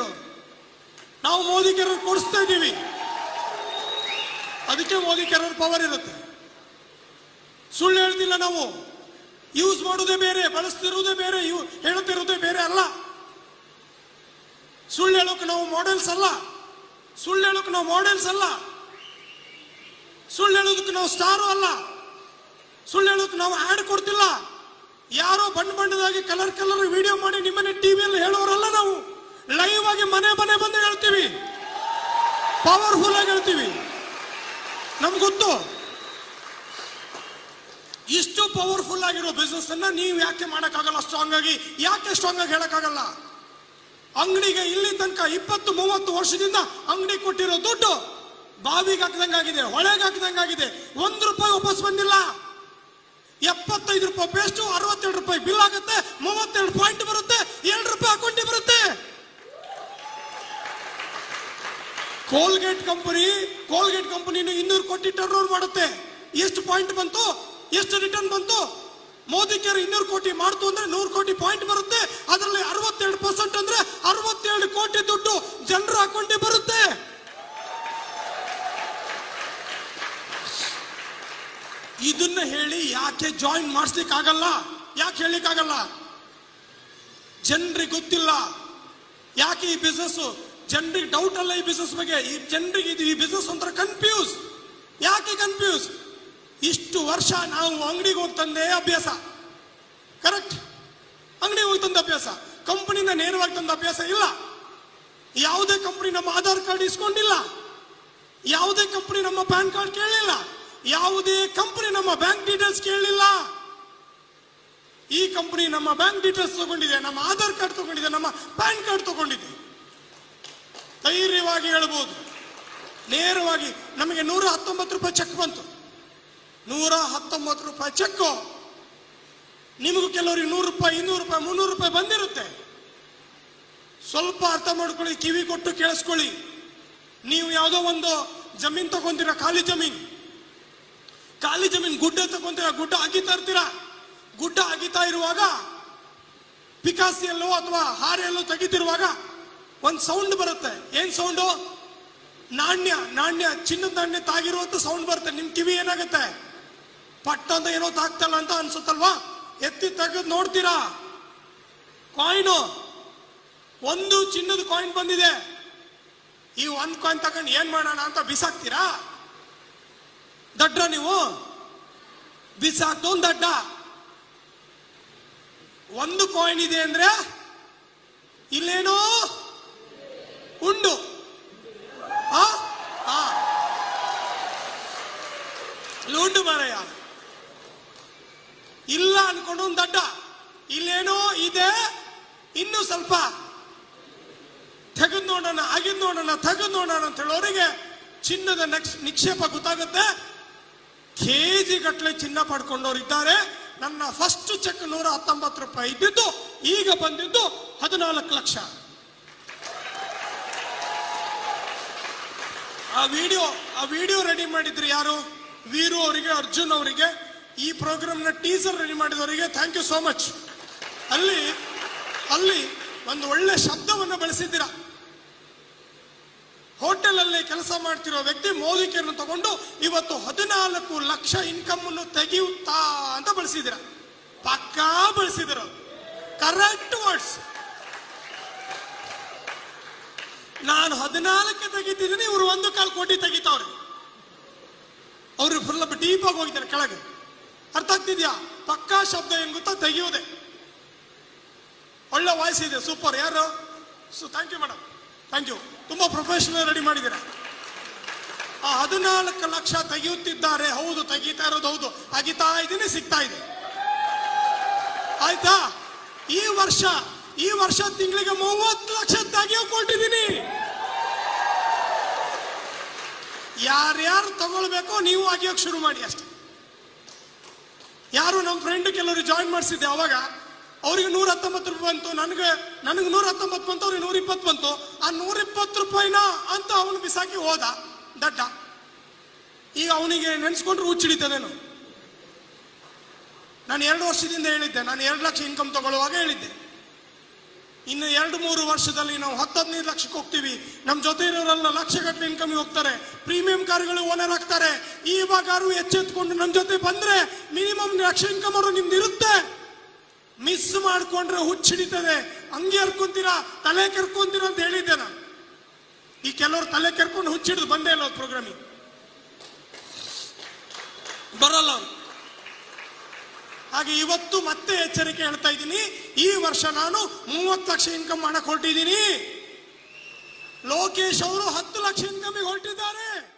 ಮೋದಿ ಕೇರೋರು ಕೊಡಿಸ್ತಾ ಇದ್ದೀವಿ. ಅದಕ್ಕೆ ಮೋದಿ ಕೇರೋರ್ ಪವರ್ ಇರುತ್ತೆ. ಸುಳ್ಳು ಹೇಳ್ತಿಲ್ಲ ನಾವು. ಯೂಸ್ ಮಾಡೋದೇ ಬೇರೆ, ಬಳಸ್ತಿರೋದೇ ಬೇರೆ, ಹೇಳ್ತಿರೋದೇ ಬೇರೆ ಅಲ್ಲ. ಸುಳ್ಳು ಹೇಳೋಕೆ ನಾವು ಮಾಡೆಲ್ಸ್ ಅಲ್ಲ. ಸುಳ್ಳು ಹೇಳೋಕೆ ನಾವು ಸ್ಟಾರು ಅಲ್ಲ. ಸುಳ್ಳು ಹೇಳೋಕೆ ನಾವು ಆಡ್ ಕೊಡ್ತಿಲ್ಲ. ಯಾರೋ ಬಣ್ಣದಾಗಿ ಕಲರ್ ವಿಡಿಯೋ ಮಾಡಿ ನಿಮ್ಮನೆ ಟಿವಿಯಲ್ಲಿ ಹೇಳೋರಲ್ಲ. ನಾವು ಲೈವ್ ಆಗಿ ಮನೆ ಬಂದು ಹೇಳ್ತೀವಿ, ಪವರ್ಫುಲ್ ಆಗಿ ಹೇಳ್ತೀವಿ. ನಮ್ಗೆ ಗೊತ್ತು. ಇಷ್ಟು ಪವರ್ಫುಲ್ ಆಗಿರೋ ಬಿಸ್ನೆಸ್ ಅನ್ನ ನೀವು ಯಾಕೆ ಮಾಡಕ್ಕಾಗಲ್ಲ? ಸ್ಟ್ರಾಂಗ್ ಆಗಿ ಹೇಳಕ್ಕಾಗಲ್ಲ? ಅಂಗಡಿಗೆ ಇಲ್ಲಿ ತನಕ 20-30 ವರ್ಷದಿಂದ ಅಂಗಡಿ ಕೊಟ್ಟಿರೋ ದುಡ್ಡು ಬಾವಿಗೆ ಹಾಕಿದಂಗಾಗಿದೆ, ಹೊಳೆಗೆ ಹಾಕಿದಂಗಾಗಿದೆ. 1 ರೂಪಾಯಿ ವಾಪಸ್ ಬಂದಿಲ್ಲ. 75 ರೂಪಾಯಿ ಪೇಸ್ಟು, 62 ರೂಪಾಯಿ ಬಿಲ್ ಆಗುತ್ತೆ, 32 ಪಾಯಿಂಟ್ ಬರುತ್ತೆ, 2 ರೂಪಾಯಿ ಅಕೌಂಟಿಗೆ ಬರುತ್ತೆ. ಕೋಲ್ಗೇಟ್ ಕಂಪನಿ 200 ಕೋಟಿ ಟರ್ನ್ ಓವರ್ ಮಾಡುತ್ತೆ. ಎಷ್ಟು ಪಾಯಿಂಟ್ ಬಂತು? ಎಷ್ಟು ರಿಟರ್ನ್ ಬಂತು? ಮೋದಿ ಕೇರ್ 200 ಕೋಟಿ ಮಾಡ್ತು ಅಂದ್ರೆ 100 ಕೋಟಿ ಪಾಯಿಂಟ್ ಬರುತ್ತೆ. ಅದರಲ್ಲಿ 62% ಅಂದ್ರೆ 67 ಕೋಟಿ ದುಡ್ಡು ಜನರ ಅಕೌಂಟಿಗೆ ಬರುತ್ತೆ. ಇದನ್ನ ಹೇಳಿ ಯಾಕೆ ಜಾಯಿನ್ ಮಾಡಿಸ್ಲಿಕ್ಕಾಗಲ್ಲ? ಯಾಕೆ ಹೇಳಿಕ್ಕಾಗಲ್ಲ? ಜನರಿಗೆ ಗೊತ್ತಿಲ್ಲ. ಯಾಕೆ ಈ ಬಿಸ್ನೆಸ್ ಜನರಿಗೆ ಡೌಟ್ ಅಲ್ಲ. ಈ ಬಿಸ್ನೆಸ್ ಬಗ್ಗೆ ಜನರಿಗೆ ಈ ಬಿಸ್ನೆಸ್ ಒಂಥರ ಕನ್ಫ್ಯೂಸ್. ಯಾಕೆ ಕನ್ಫ್ಯೂಸ್? ಇಷ್ಟು ವರ್ಷ ನಾವು ಅಂಗಡಿಗೆ ಹೋಗಿ ತಂದೆ ಅಭ್ಯಾಸ. ಕರೆಕ್ಟ್? ಅಂಗಡಿಗೆ ಹೋಗಿ ತಂದ ಅಭ್ಯಾಸ, ಕಂಪನಿನ ನೇರವಾಗಿ ತಂದ ಅಭ್ಯಾಸ ಇಲ್ಲ. ಯಾವುದೇ ಕಂಪನಿ ನಮ್ಮ ಆಧಾರ್ ಕಾರ್ಡ್ ಇಸ್ಕೊಂಡಿಲ್ಲ. ಯಾವುದೇ ಕಂಪನಿ ನಮ್ಮ ಪ್ಯಾನ್ ಕಾರ್ಡ್ ಕೇಳಲಿಲ್ಲ. ಯಾವುದೇ ಕಂಪನಿ ನಮ್ಮ ಬ್ಯಾಂಕ್ ಡೀಟೇಲ್ಸ್ ಕೇಳಲಿಲ್ಲ. ಈ ಕಂಪನಿ ನಮ್ಮ ಬ್ಯಾಂಕ್ ಡೀಟೇಲ್ಸ್ ತಗೊಂಡಿದೆ, ನಮ್ಮ ಆಧಾರ್ ಕಾರ್ಡ್ ತಗೊಂಡಿದೆ, ನಮ್ಮ ಪ್ಯಾನ್ ಕಾರ್ಡ್ ತಗೊಂಡಿದೆ. ಧೈರ್ಯವಾಗಿ ಹೇಳ್ಬೋದು. ನೇರವಾಗಿ ನಮಗೆ 119 ರೂಪಾಯಿ ಚೆಕ್ ಬಂತು. 119 ರೂಪಾಯಿ ಚೆಕ್ಕು. ನಿಮಗೂ ಕೆಲವರಿಗೆ 100 ರೂಪಾಯಿ, 200 ರೂಪಾಯಿ, 300 ರೂಪಾಯಿ ಬಂದಿರುತ್ತೆ. ಸ್ವಲ್ಪ ಅರ್ಥ ಮಾಡ್ಕೊಳ್ಳಿ, ಕಿವಿ ಕೊಟ್ಟು ಕೇಳಿಸ್ಕೊಳ್ಳಿ. ನೀವು ಯಾವುದೋ ಒಂದು ಜಮೀನ್ ತಗೊಂತೀರಾ, ಖಾಲಿ ಜಮೀನ್ ಗುಡ್ಡ ತಗೊಂತೀರಾ, ಗುಡ್ಡ ಅಗಿತಾ ಇರ್ತೀರಾ. ಗುಡ್ಡ ಅಗಿತಾ ಇರುವಾಗ ಪಿಕಾಸಿಯಲ್ಲೋ ಅಥವಾ ಹಾರೆಯಲ್ಲೋ ತೆಗಿತಿರುವಾಗ ಒಂದು ಸೌಂಡ್ ಬರುತ್ತೆ. ಏನ್ ಸೌಂಡು? ನಾಣ್ಯ, ಚಿನ್ನದ ನಾಣ್ಯ ತಾಗಿರುವಂತ ಸೌಂಡ್ ಬರುತ್ತೆ. ನಿಮ್ ಕಿವಿ ಏನಾಗುತ್ತೆ? ಪಟ್ಟ ಅಂತ ಏನೋ ತಾಗ್ತಲ್ಲ ಅಂತ ಅನ್ಸುತ್ತಲ್ವಾ? ಎತ್ತಿ ತೆಗೆದು ನೋಡ್ತೀರಾ, ಕಾಯಿನು, ಒಂದು ಚಿನ್ನದ ಕಾಯಿನ್ ಬಂದಿದೆ. ಈ 1 ಕಾಯಿನ್ ತಗೊಂಡು ಏನ್ ಮಾಡೋಣ ಅಂತ ಬಿಸಾಕ್ತೀರಾ? ದಡ್ಡ ನೀವು? ಬಿಸಾಕ್ತೋನ್ ದಡ್ಡ. 1 ಕಾಯಿನ್ ಇದೆ ಅಂದ್ರೆ ಇಲ್ಲೇನೋ ಉಂಡು. ಉಂಡು ಮಾರಯ್ಯ. ಇಲ್ಲ ಅನ್ಕೊಂಡು ಒಂದು ದಡ್ಡ. ಇಲ್ಲೇನೋ ಇದೆ, ಇನ್ನು ಸ್ವಲ್ಪ ತೆಗೆದು ನೋಡೋಣ, ಆಗಿದ್ ನೋಡೋಣ, ತೆಗೆದು ನೋಡೋಣ ಅಂತ ಹೇಳೋರಿಗೆ ಚಿನ್ನದ ನಿಕ್ಷೇಪ ಗೊತ್ತಾಗುತ್ತೆ. ಕೆಜಿ ಗಟ್ಟಲೆ ಚಿನ್ನ ಪಡ್ಕೊಂಡವ್ರು ಇದ್ದಾರೆ. ನನ್ನ ಫಸ್ಟ್ ಚೆಕ್ 119 ರೂಪಾಯಿ ಇದ್ದಿದ್ದು ಈಗ ಬಂದಿದ್ದು 14 ಲಕ್ಷ. ಆ ವಿಡಿಯೋ ರೆಡಿ ಮಾಡಿದ್ರು ಯಾರು? ವೀರು ಅವರಿಗೆ, ಅರ್ಜುನ್ ಅವರಿಗೆ, ಈ ಪ್ರೋಗ್ರಾಮ್ ನ ಟೀಸರ್ ರೆಡಿ ಮಾಡಿದವರಿಗೆ ಥ್ಯಾಂಕ್ ಯು ಸೋ ಮಚ್. ಅಲ್ಲಿ ಒಂದು ಒಳ್ಳೆ ಶಬ್ದವನ್ನು ಬಳಸಿದ್ದೀರಾ. ಹೋಟೆಲ್ ಅಲ್ಲಿ ಕೆಲಸ ಮಾಡ್ತಿರೋ ವ್ಯಕ್ತಿ ಮೋದಿ ಕೇರ್ನ ತಗೊಂಡು ಇವತ್ತು 14 ಲಕ್ಷ ಇನ್ಕಮ್ ಅನ್ನು ತೆಗೆಯುತ್ತಾ ಅಂತ ಬಳಸಿದ್ದೀರಾ. ಪಕ್ಕಾ ಬಳಸಿದಿರ, ಕರೆಕ್ಟ್ ವರ್ಡ್ಸ್. ನಾನು 14 ತೆಗಿತಿದ್ದೀನಿ, ಇವರು 1.25 ಕೋಟಿ ತೆಗಿತಾವ್ರೆ. ಅವ್ರು ಫುಲ್ ಡೀಪ್ ಆಗಿ ಹೋಗಿದ್ದಾರೆ ಕೆಳಗೆ. ಅರ್ಥ ಆಗ್ತಿದ್ಯಾ? ಪಕ್ಕಾ ಶಬ್ದ ಏನ್ ಗೊತ್ತಾ? ತೆಗೆಯೋದೆ. ಒಳ್ಳೆ ವಾಯ್ಸ್ ಇದೆ, ಸೂಪರ್. ಯಾರು? Thank you madam, thank you. ತುಂಬಾ ಪ್ರೊಫೆಷನಲ್ ರೆಡಿ ಮಾಡಿದ್ದೀರಾ. ಆ 14 ಲಕ್ಷ ತೆಗೆಯುತ್ತಿದ್ದಾರೆ. ಹೌದು, ತೆಗೀತಾ ಇರೋದು ಹೌದು. ಅಗಿತಾ ಇದ್ದೀನಿ, ಸಿಗ್ತಾ ಇದೆ. ಆಯ್ತಾ? ಈ ವರ್ಷ ತಿಂಗಳಿಗೆ 30 ಲಕ್ಷ ತೆಗೆಯೋಕೊಟ್ಟಿದ್ದೀನಿ. ಯಾರ್ಯಾರು ತಗೊಳ್ಬೇಕೋ ನೀವು ಅಗಿಯೋಕ್ ಶುರು ಮಾಡಿ ಅಷ್ಟೇ. ಯಾರು ನಮ್ಮ ಫ್ರೆಂಡ್ ಕೆಲವರು ಜಾಯಿನ್ ಮಾಡಿಸಿದ್ದೆ, ಅವಾಗ ಅವ್ರಿಗೆ 119 ರೂಪಾಯಿ ಬಂತು, ನನಗೆ 119 ಬಂತು, ಅವ್ರಿಗೆ 120 ಬಂತು. ಆ 120 ರೂಪಾಯಿನ ಅಂತ ಅವನು ಬಿಸಾಕಿ ಹೋದ ದಡ್ಡ. ಈಗ ಅವನಿಗೆ ನೆನ್ಸ್ಕೊಂಡ್ರೆ ಹುಚ್ಚಿಡಿತದೇನು. ನಾನು 2 ವರ್ಷದಿಂದ ಹೇಳಿದ್ದೆ, ನಾನು 2 ಲಕ್ಷ ಇನ್ಕಮ್ ತಗೊಳ್ಳುವಾಗ ಹೇಳಿದ್ದೆ, ಇನ್ನು 2-3 ವರ್ಷದಲ್ಲಿ ನಾವು 10-15 ಲಕ್ಷಕ್ಕೆ ಹೋಗ್ತೀವಿ. ನಮ್ಮ ಜೊತೆ ಇರೋರೆಲ್ಲ ಲಕ್ಷಗಟ್ಟಲೆ ಇನ್ಕಮ್ ಹೋಗ್ತಾರೆ, ಪ್ರೀಮಿಯಂ ಕಾರ್ಗಳು ಓನರ್ ಆಗ್ತಾರೆ. ಇವಾಗಾರು ಎಚ್ಚೆತ್ಕೊಂಡು ನಮ್ಮ ಜೊತೆ ಬಂದ್ರೆ ಮಿನಿಮಮ್ ಲಕ್ಷ ಇನ್ಕಮ್ ಅವರು ನಿಮ್ದು ಇರುತ್ತೆ. ಮಿಸ್ ಮಾಡ್ಕೊಂಡ್ರೆ ಹುಚ್ಚಿಡಿತದೆ. ಹಂಗೆ ಹರ್ಕೊಂತೀರಾ, ತಲೆ ಕೆರ್ಕೊಂತೀರಾ ಅಂತ ಹೇಳಿದ್ದೆ ನಾನು. ಈ ಕೆಲವರು ತಲೆ ಕೆರ್ಕೊಂಡು ಹುಚ್ಚಿಡಿದು ಬಂದೇ ಇಲ್ಲ ಪ್ರೋಗ್ರಾಮಿಗೆ, ಬರಲ್ಲ ಅವ್ರು. ಹಾಗೆ ಇವತ್ತು ಮತ್ತೆ ಎಚ್ಚರಿಕೆ ಹೇಳ್ತಾ ಇದ್ದೀನಿ, ಈ ವರ್ಷ ನಾನು 30 ಲಕ್ಷ ಇನ್ಕಮ್ ಮಾಡಕ್ ಹೊರಟಿದ್ದೀನಿ. ಲೋಕೇಶ್ ಅವರು 10 ಲಕ್ಷ ಇನ್ಕಮ್ ಹೊರಟಿದ್ದಾರೆ.